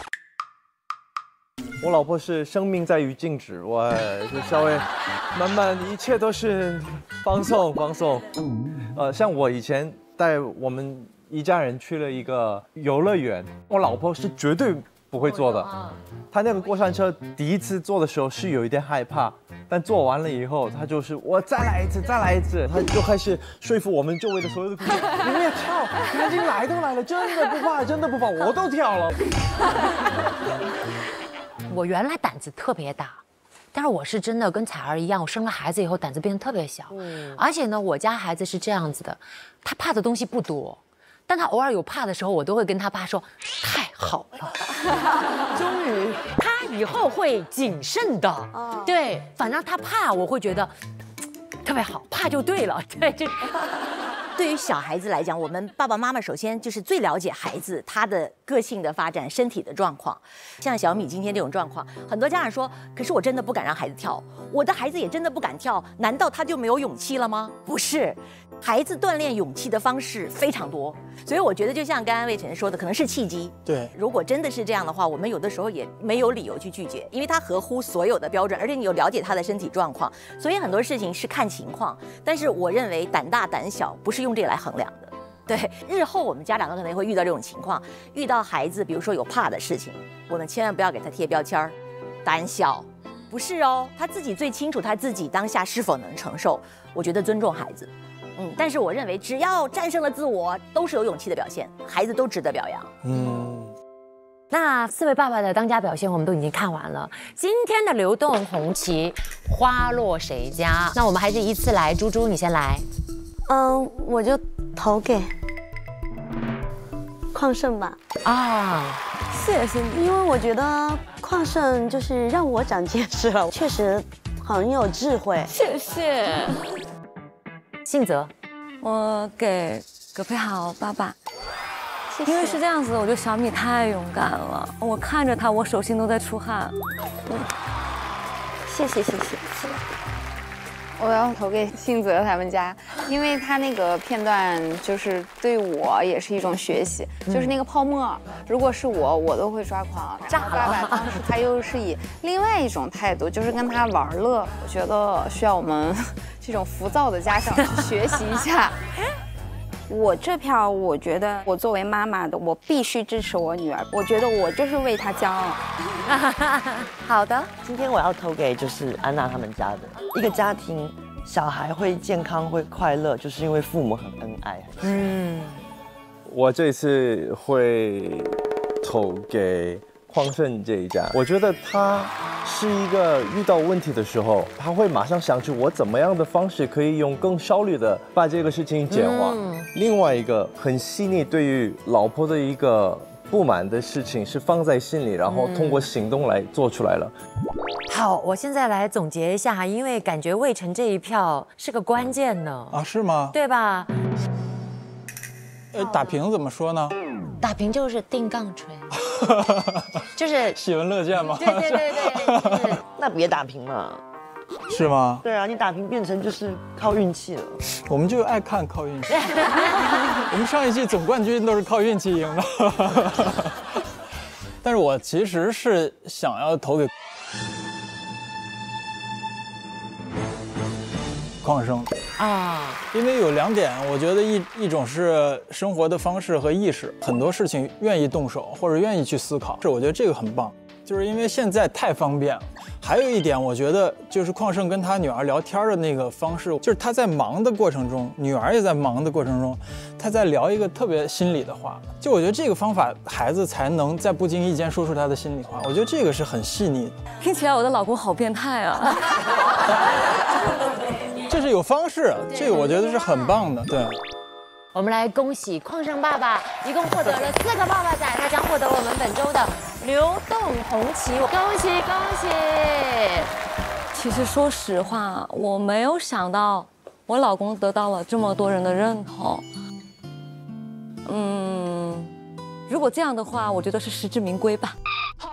Speaker 5: 我老婆是生命在于静止，我就稍微慢慢，一切都是放松。像我以前带我们一家人去了一个游乐园，我老婆是绝对不会坐的。她那个过山车第一次坐的时候是有一点害怕，但坐完了以后，她就是我再来一次，她就开始说服我们周围的所有的姑娘，你们也跳，你们已经来都来了，真的不怕，我都跳了。
Speaker 2: 我原来胆子特别大。但是我是真的跟彩儿一样，我生了孩子以后胆子变得特别小，而且呢，我家孩子是这样子的，他怕的东西不多，但他偶尔有怕的时候，我都会跟他爸说，太好了，终于他以后会谨慎的，对，反正他怕，我会觉得特别好，怕就对了，对，就。
Speaker 1: 对于小孩子来讲，我们爸爸妈妈首先就是最了解孩子他的个性的发展、身体的状况。像小米今天这种状况，很多家长说：“可是我真的不敢让孩子跳，我的孩子也真的不敢跳，难道他就没有勇气了吗？”不是，孩子锻炼勇气的方式非常多。所以我觉得，就像刚刚魏晨说的，可能是契机。
Speaker 7: 对，
Speaker 1: 如果真的是这样的话，我们有的时候也没有理由去拒绝，因为他合乎所有的标准，而且你有了解他的身体状况，所以很多事情是看情况。但是我认为胆大胆小不是用这个来衡量的。对，日后我们家长可能会遇到这种情况，遇到孩子比如说有怕的事情，我们千万不要给他贴标签儿，胆小，不是哦，他自己最清楚他自己当下是否能承受。我觉得尊重孩子。但是我认为只要战胜了自我，都是有勇气的表现，孩子都值得表扬。
Speaker 2: 那4位爸爸的当家表现我们都已经看完了，今天的流动红旗花落谁家？那我们还是依次来，猪猪你先来。
Speaker 20: 我就投给邝胜吧。
Speaker 8: 谢谢你，
Speaker 20: 因为我觉得邝胜就是让我长见识了，确实很有智慧。
Speaker 8: 谢谢。
Speaker 2: 信泽，
Speaker 8: 我给葛佩好爸爸。因为是这样子，我觉得小米太勇敢了，我看着他，我手心都在出汗。
Speaker 20: 谢谢。
Speaker 11: 我要投给信泽他们家，因为他那个片段就是对我也是一种学习，就是那个泡沫，如果是我都会抓狂。炸了！爸爸当时他又是以另外一种态度，就是跟他玩乐，我觉得需要我们这种浮躁的家长去学习一下。我这票，我觉得我作为妈妈的，我必须支持我女儿。我觉得我就是为她骄傲。
Speaker 1: 好的，
Speaker 9: 今天我要投给就是安娜他们家的一个家庭，小孩会健康会快乐，就是因为父母很恩爱。
Speaker 5: 我这次会投给邝胜这一家，我觉得他是一个遇到问题的时候，他会马上想出我怎么样的方式可以用更效率的把这个事情简化。另外一个很细腻，对于老婆的一个不满的事情是放在心里，然后通过行动来做出来了。
Speaker 2: 好，我现在来总结一下，因为感觉魏晨这一票是个关键呢。
Speaker 7: 是吗？
Speaker 2: 对吧？
Speaker 7: 打平怎么说呢？
Speaker 2: 打平就是定杠锤，就是
Speaker 7: 喜闻乐见嘛。
Speaker 2: 对，
Speaker 9: 那别打平嘛。
Speaker 7: 是吗？
Speaker 9: 对啊，你打平变成就是靠运气了。
Speaker 7: 我们就爱看靠运气。我们上一季总冠军都是靠运气赢的。但是我其实是想要投给邝胜因为有2点，我觉得一种是生活的方式和意识，很多事情愿意动手或者愿意去思考，我觉得这个很棒。就是因为现在太方便了。还有一点，我觉得就是邝胜跟他女儿聊天的那个方式，就是他在忙的过程中，女儿也在忙的过程中，他在聊一个特别心里的话。就我觉得这个方法，孩子才能在不经意间说出他的心里话。我觉得这个是很细腻的。
Speaker 8: 听起来我的老公好变态啊！
Speaker 7: 这是有方式，这个我觉得是很棒的。对。
Speaker 2: 我们来恭喜邝胜爸爸，一共获得了4个爸爸仔，他将获得我们本周的流动红旗，恭喜恭喜！
Speaker 8: 其实说实话，我没有想到我老公得到了这么多人的认同。如果这样的话，我觉得是实至名归吧。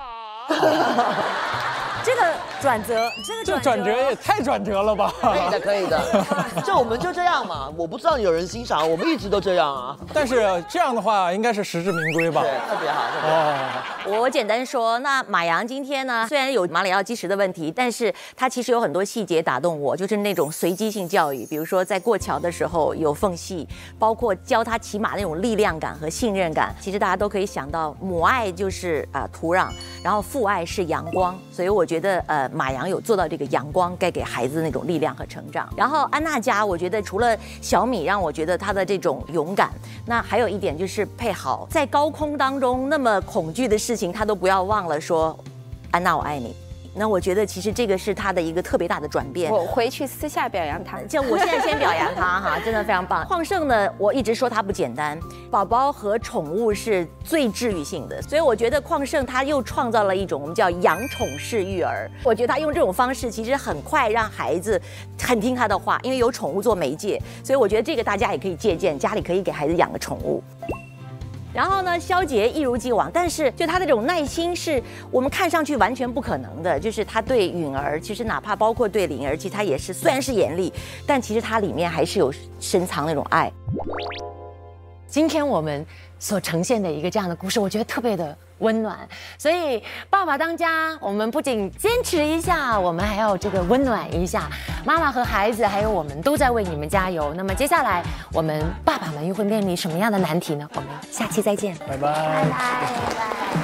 Speaker 2: 这个转折，
Speaker 7: 这转折也太转折了吧？
Speaker 9: 可以的。就我们就这样嘛，我不知道有人欣赏，我们一直都这样啊。
Speaker 7: 但是这样的话，应该是实至名归吧？
Speaker 9: 对，特别好。
Speaker 1: 我简单说，那马洋今天呢，虽然有马里奥基石的问题，但是他其实有很多细节打动我，就是那种随机性教育，比如说在过桥的时候有缝隙，包括教他骑马那种力量感和信任感。其实大家都可以想到，母爱就是土壤，然后父爱是阳光，所以我觉得马洋有做到这个阳光该给孩子那种力量和成长。然后安娜家，我觉得除了小米让我觉得她的这种勇敢，那还有一点就是佩豪在高空当中那么恐惧的事情，他都不要忘了说，安娜我爱你。 那我觉得其实这个是他的一个特别大的转变。
Speaker 11: 我回去私下表扬他，
Speaker 1: 就我现在先表扬他哈，真的非常棒。旷盛呢，我一直说他不简单，宝宝和宠物是最治愈性的，所以我觉得旷盛他又创造了一种我们叫养宠式育儿。我觉得他用这种方式，其实很快让孩子很听他的话，因为有宠物做媒介，所以我觉得这个大家也可以借鉴，家里可以给孩子养个宠物。然后呢，肖杰一如既往，但是就他的这种耐心是我们看上去完全不可能的。就是他对允儿，其实哪怕包括对灵儿，其实他也是虽然是严厉，但其实他里面还是有深藏那种爱。
Speaker 2: 今天我们所呈现的一个这样的故事，我觉得特别的温暖。所以爸爸当家，我们不仅坚持一下，我们还要这个温暖一下。妈妈和孩子还有我们都在为你们加油。那么接下来我们爸爸们又会面临什么样的难题呢？我们下期再见，
Speaker 7: 拜拜，拜拜。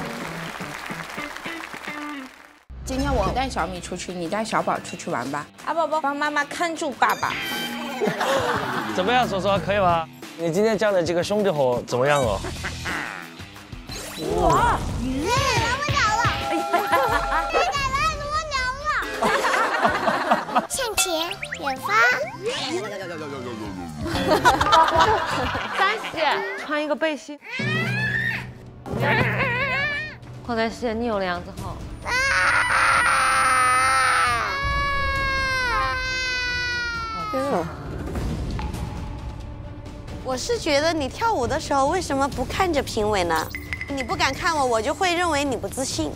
Speaker 11: 今天我带小米出去，你带小宝出去玩吧。阿宝宝帮妈妈看住爸爸。
Speaker 18: 怎么样，叔叔可以吗？你今天教的这个兄弟伙怎么样哦？
Speaker 6: 哇，你来不了了！你来不了了！向前，远方。
Speaker 8: 三喜，穿一个背心。黄在西，你有梁子好。
Speaker 20: 我是觉得你跳舞的时候为什么不看着评委呢？你不敢看我，我就会认为你不自信。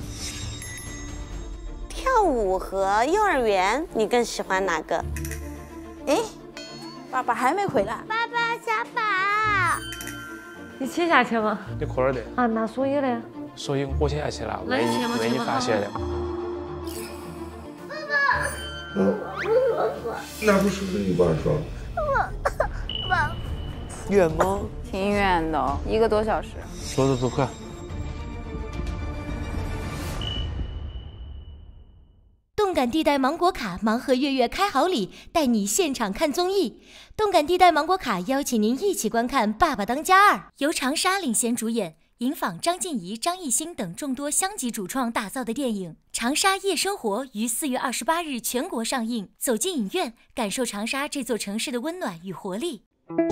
Speaker 20: 跳舞和幼儿园，你更喜欢哪个？
Speaker 11: 哎，爸爸还没回来。
Speaker 6: 爸爸，小宝，
Speaker 8: 你去下去吗？
Speaker 3: 你快点的。
Speaker 8: 啊，那所以呢？
Speaker 3: 所以我先下去了，为你发泄的。
Speaker 6: 爸爸，
Speaker 21: 那不是一半双？
Speaker 6: 爸。
Speaker 9: 远吗？
Speaker 11: 挺远的，1个多小时。
Speaker 3: 走，快！
Speaker 22: 动感地带芒果卡盲盒月月开好礼，带你现场看综艺。动感地带芒果卡邀请您一起观看《爸爸当家2》，由长沙领衔主演，迎访张婧仪、张艺兴等众多乡级主创打造的电影《长沙夜生活》于4月28日全国上映。走进影院，感受长沙这座城市的温暖与活力。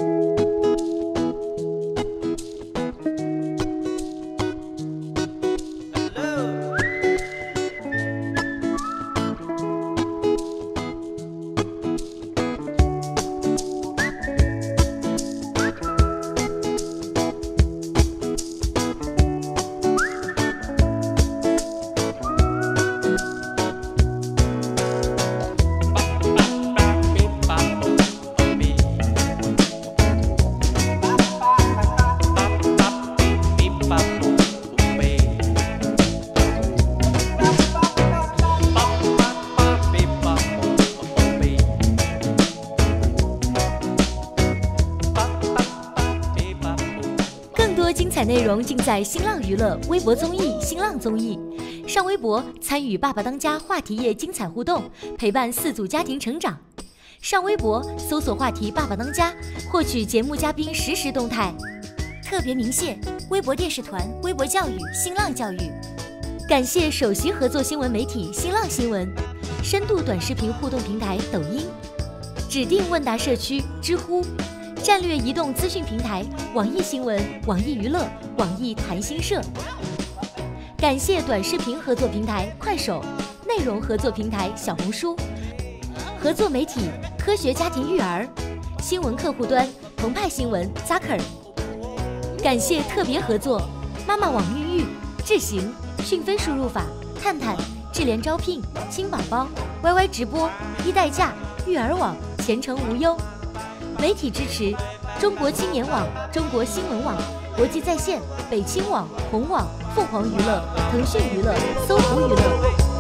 Speaker 22: 内容尽在新浪娱乐微博综艺、新浪综艺。上微博参与《爸爸当家》话题页精彩互动，陪伴4组家庭成长。上微博搜索话题“爸爸当家”，获取节目嘉宾实时动态。特别鸣谢微博电视团、微博教育、新浪教育。感谢首席合作新闻媒体新浪新闻，深度短视频互动平台抖音，指定问答社区知乎。战略移动资讯平台网易新闻、网易娱乐、网易谈新社。感谢短视频合作平台快手，内容合作平台小红书，合作媒体科学家庭育儿，新闻客户端澎湃新闻 Zucker。感谢特别合作妈妈网孕育、智行、讯飞输入法、探探、智联招聘、亲宝宝、YY 直播、一代驾、育儿网、前程无忧。媒体支持中国青年网、中国新闻网、国际在线、北青网、红网、凤凰娱乐、腾讯娱乐、搜狐娱乐。